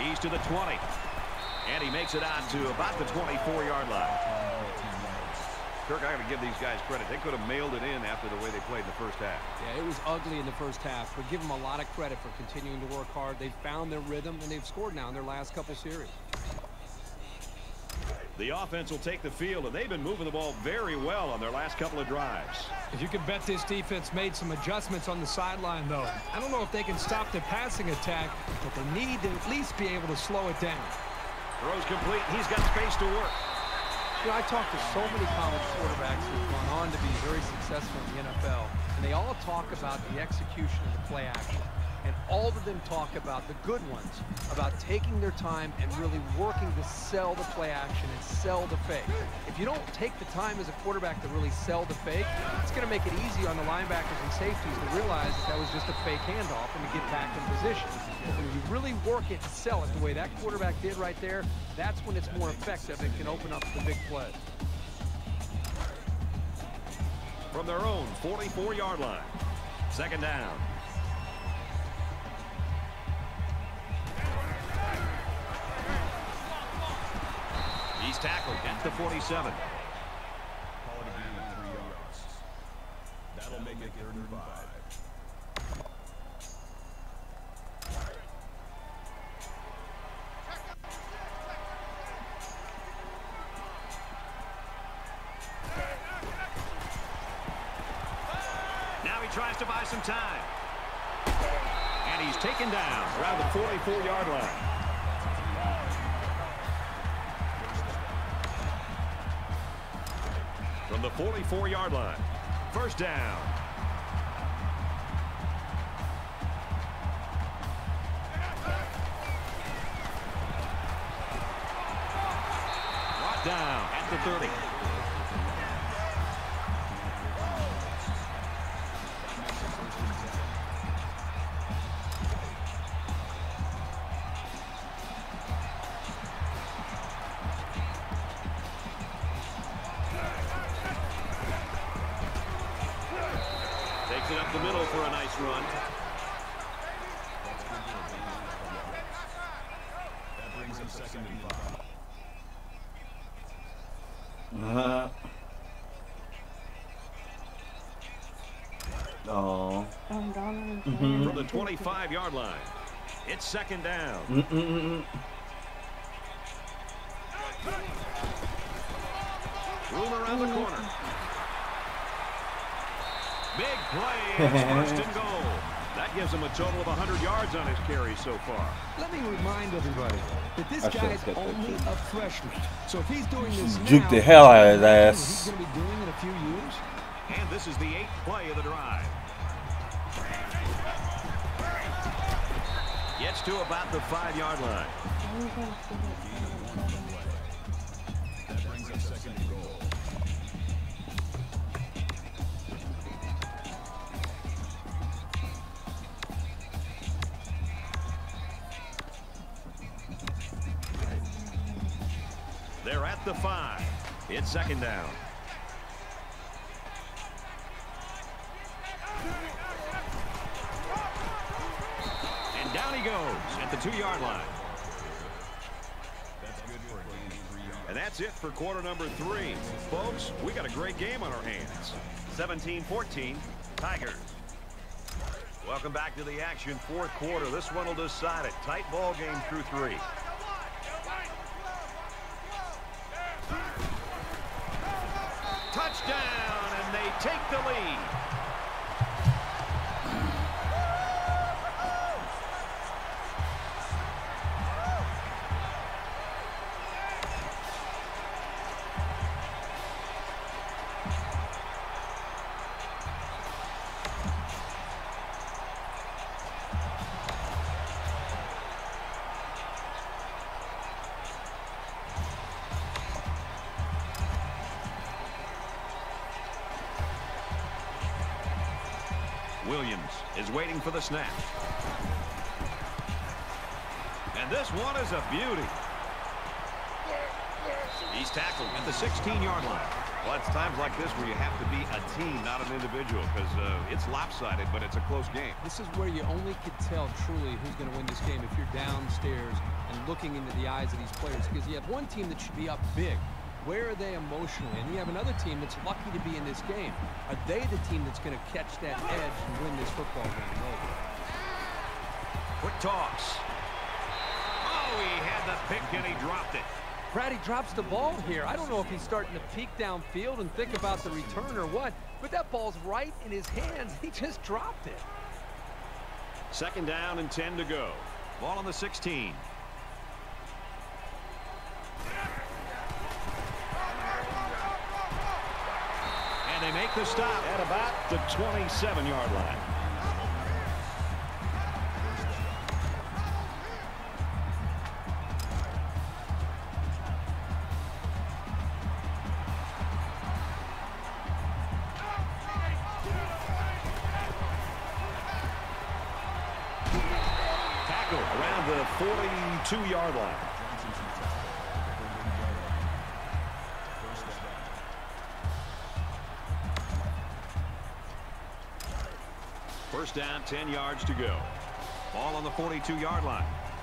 He's to the twenty. And he makes it out to about the twenty-four yard line. Kirk, I got to give these guys credit. They could have mailed it in after the way they played in the first half. Yeah, it was ugly in the first half, but give them a lot of credit for continuing to work hard. They've found their rhythm, and they've scored now in their last couple series. The offense will take the field, and they've been moving the ball very well on their last couple of drives. If you can bet this defense made some adjustments on the sideline, though. I don't know if they can stop the passing attack, but they need to at least be able to slow it down. Throws complete. He's got space to work. You know, I talked to so many college quarterbacks who've gone on to be very successful in the N F L, and they all talk about the execution of the play action. And all of them talk about, the good ones, about taking their time and really working to sell the play action and sell the fake. If you don't take the time as a quarterback to really sell the fake, it's going to make it easy on the linebackers and safeties to realize that that was just a fake handoff and to get back in position. But when you really work it and sell it the way that quarterback did right there, that's when it's more effective and can open up the big play. From their own forty-four yard line. Second down. He's tackled at the forty-seven. Call it a gain of three yards. That'll make it third and five. Now he tries to buy some time. And he's taken down around the forty-four yard line. From the forty-four yard line. First down. Brought down at the thirty. Takes it up the middle for a nice run. That brings him second and five. Uh-huh. Oh. Mm-hmm. From the twenty-five yard line. It's second down. Mm-mm-mm. Room around the corner. Big play. It's first and goal. That gives him a total of one hundred yards on his carry so far. Let me remind everybody that this I should've guy's got that only too. a freshman. So if he's doing this Juke now, the hell out of his what ass. he's going to be doing in a few years. And this is the eighth play of the drive. Gets to about the five yard line. That brings him second and goal. They're at the five. It's second down. And down he goes at the two yard line. That's good for a gain of three yards. And that's it for quarter number three. Folks, we got a great game on our hands. seventeen fourteen, Tigers. Welcome back to the action. Fourth quarter. This one will decide it. Tight ball game through three. Touchdown, and they take the lead. Williams is waiting for the snap. And this one is a beauty. He's tackled at the sixteen yard line. Well, it's times like this where you have to be a team, not an individual, because uh, it's lopsided, but it's a close game. This is where you only can tell truly who's going to win this game if you're downstairs and looking into the eyes of these players, because you have one team that should be up big. Where are they emotionally? And you have another team that's lucky to be in this game. Are they the team that's going to catch that edge and win this football game late? Quick toss. Oh, he had the pick and he dropped it. Brad, he drops the ball here. I don't know if he's starting to peek downfield and think about the return or what, but that ball's right in his hands. He just dropped it. Second down and ten to go. Ball on the sixteen. And they make the stop at about the twenty-seven yard line. forty-two yard line. First down, ten yards to go. Ball on the forty-two yard line.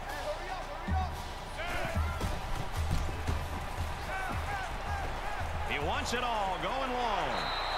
He wants it all, going long.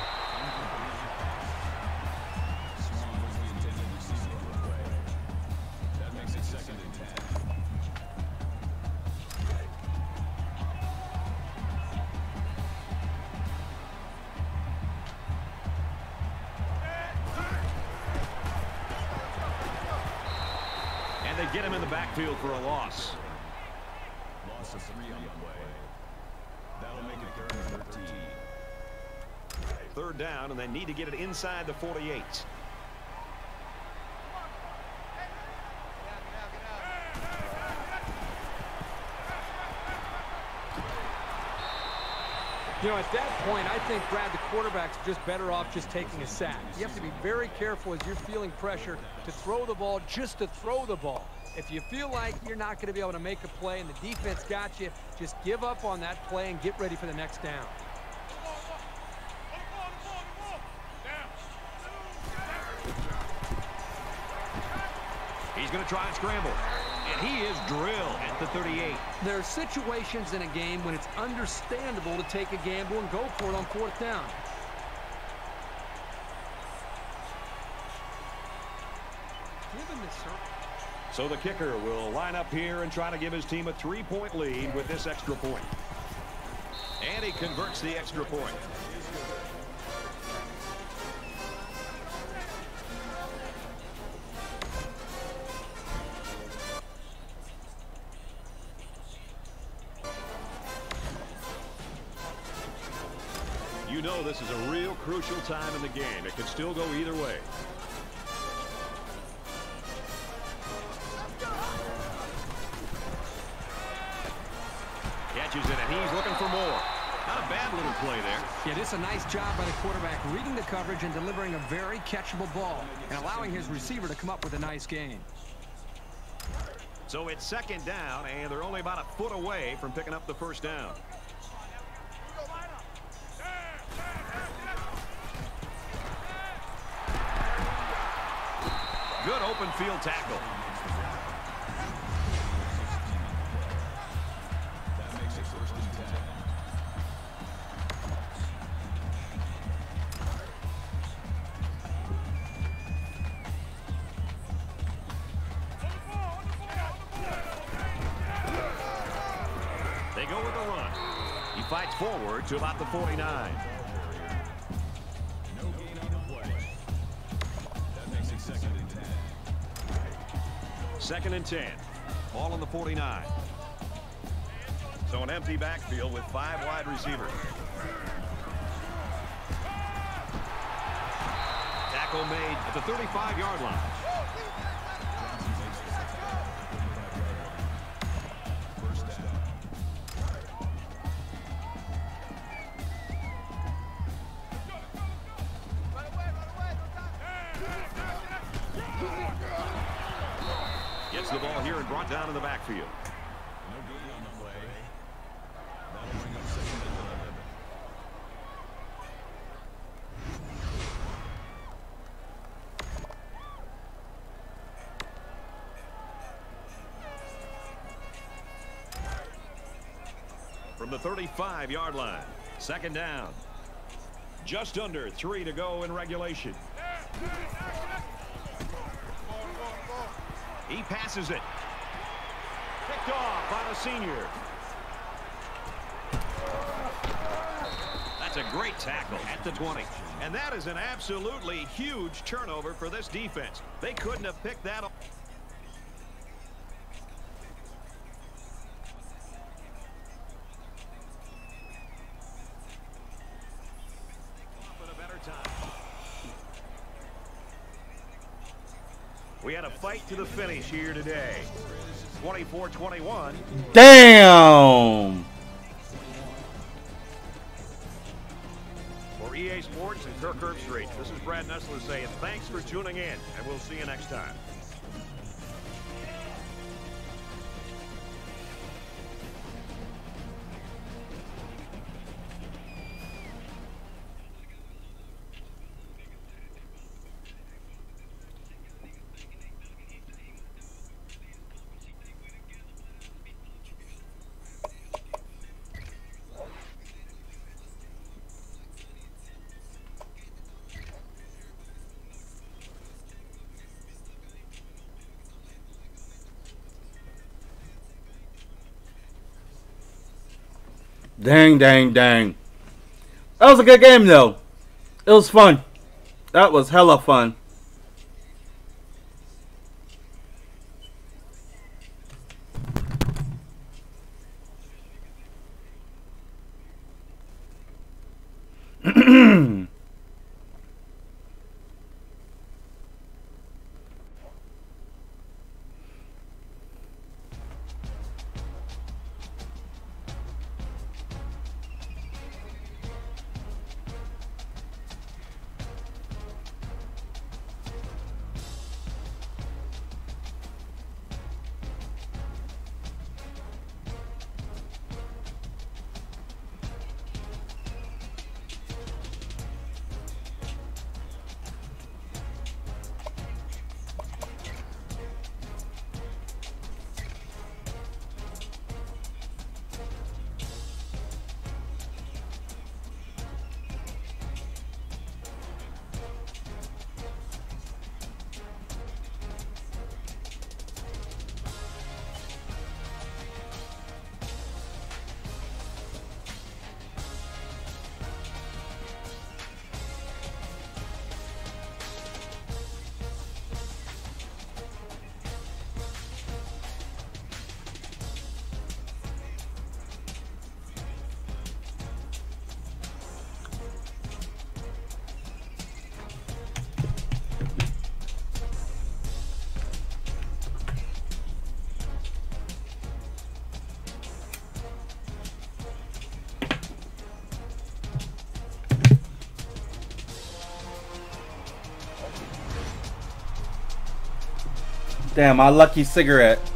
Get him in the backfield for a loss. Loss of three on the way. That'll make it third and thirteen. Third down, and they need to get it inside the forty-eight. You know, at that point, I think, Brad, the quarterback's just better off just taking a sack. You have to be very careful as you're feeling pressure to throw the ball just to throw the ball. If you feel like you're not going to be able to make a play and the defense got you, just give up on that play and get ready for the next down. He's going to try and scramble. And he is drilled at the thirty-eight. There are situations in a game when it's understandable to take a gamble and go for it on fourth down. Given this, sir. So the kicker will line up here and try to give his team a three-point lead with this extra point. And he converts the extra point. You know this is a real crucial time in the game. It could still go either way. Catches it, and he's looking for more. Not a bad little play there. Yeah, this is a nice job by the quarterback reading the coverage and delivering a very catchable ball and allowing his receiver to come up with a nice gain. So it's second down, and they're only about a foot away from picking up the first down. Good open field tackle. That makes it first and ten. They go with the run. He fights forward to about the forty-nine. No gain on the play. That makes it second and ten. Second and ten. Ball on the forty-nine. So an empty backfield with five wide receivers. Tackle made at the thirty-five yard line. Gets the ball here and brought down in the backfield. No gain on the play. That'll bring up second and eleven. from the thirty-five yard line. Second down. Just under three to go in regulation. He passes it. Picked off by the senior. That's a great tackle at the twenty. And that is an absolutely huge turnover for this defense. They couldn't have picked that up. We had a fight to the finish here today. twenty-four twenty-one. Damn! For E A Sports and Kirk Herbstreit, this is Brad Nessler saying thanks for tuning in, and we'll see you next time. Dang, dang, dang. That was a good game, though. It was fun. That was hella fun. Damn, my lucky cigarette.